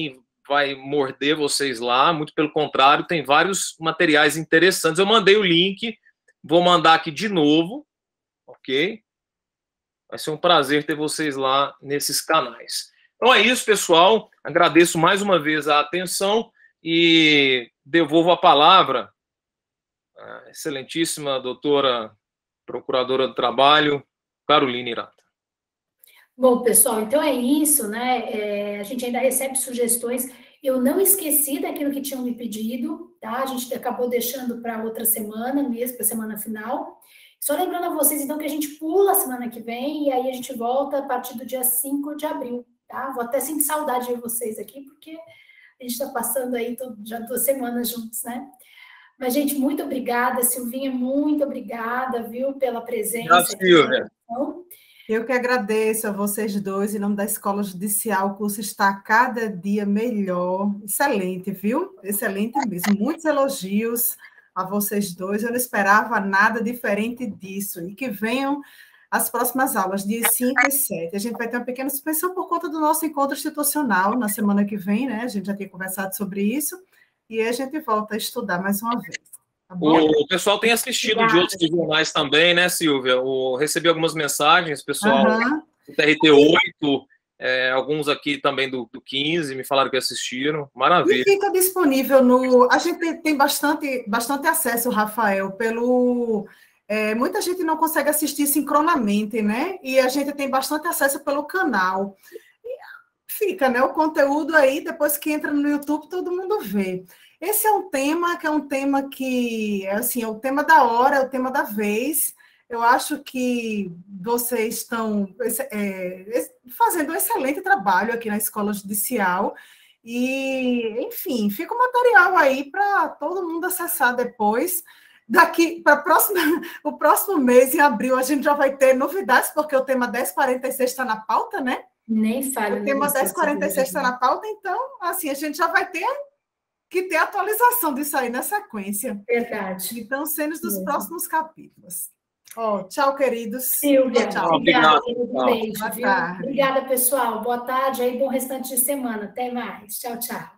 vai morder vocês lá, muito pelo contrário, tem vários materiais interessantes. Eu mandei o link, vou mandar aqui de novo, ok? Vai ser um prazer ter vocês lá nesses canais. Então é isso, pessoal. Agradeço mais uma vez a atenção e devolvo a palavra à excelentíssima doutora procuradora do Trabalho, Carolina Hirata. Bom, pessoal, então é isso, né? É, a gente ainda recebe sugestões. Eu não esqueci daquilo que tinham me pedido, tá? A gente acabou deixando para outra semana mesmo, para a semana final. Só lembrando a vocês, então, que a gente pula a semana que vem e aí a gente volta a partir do dia cinco de abril, tá? Vou até sentir saudade de vocês aqui, porque a gente está passando aí todo, já duas semanas juntos, né? Mas, gente, muito obrigada. Silvinha, muito obrigada, viu, pela presença. Obrigado, Silvia. Eu que agradeço a vocês dois, em nome da Escola Judicial. O curso está cada dia melhor. Excelente, viu? Excelente mesmo. Muitos elogios a vocês dois. Eu não esperava nada diferente disso. E que venham as próximas aulas, dias cinco e sete. A gente vai ter uma pequena suspensão por conta do nosso encontro institucional na semana que vem, né? A gente já tinha conversado sobre isso. E aí a gente volta a estudar mais uma vez. Tá bom? O pessoal tem assistido de outros jornais também, né, Silvia? O, recebi algumas mensagens, pessoal uhum. do T R T oito, é, alguns aqui também do, do quinze, me falaram que assistiram. Maravilha. E fica disponível no... A gente tem, tem bastante, bastante acesso, Rafael, pelo... É, muita gente não consegue assistir sincronamente, né? E a gente tem bastante acesso pelo canal. E fica, né? O conteúdo aí, depois que entra no YouTube, todo mundo vê. Esse é um tema que é um tema que, assim, é o tema da hora, é o tema da vez. Eu acho que vocês estão é, fazendo um excelente trabalho aqui na Escola Judicial. E, enfim, fica um material aí para todo mundo acessar depois. Daqui para o próximo mês, em abril, a gente já vai ter novidades, porque o tema dez quarenta e seis está na pauta, né? Nem fala. O tema dez quarenta e seis está na pauta, então, assim, a gente já vai ter que ter atualização disso aí na sequência. Verdade. Então, cenas dos é. próximos capítulos. Oh, tchau, queridos. Silvia, tchau. Obrigada. Um beijo, Boa viu? tarde. Obrigada, pessoal. Boa tarde aí, bom restante de semana. Até mais. Tchau, tchau.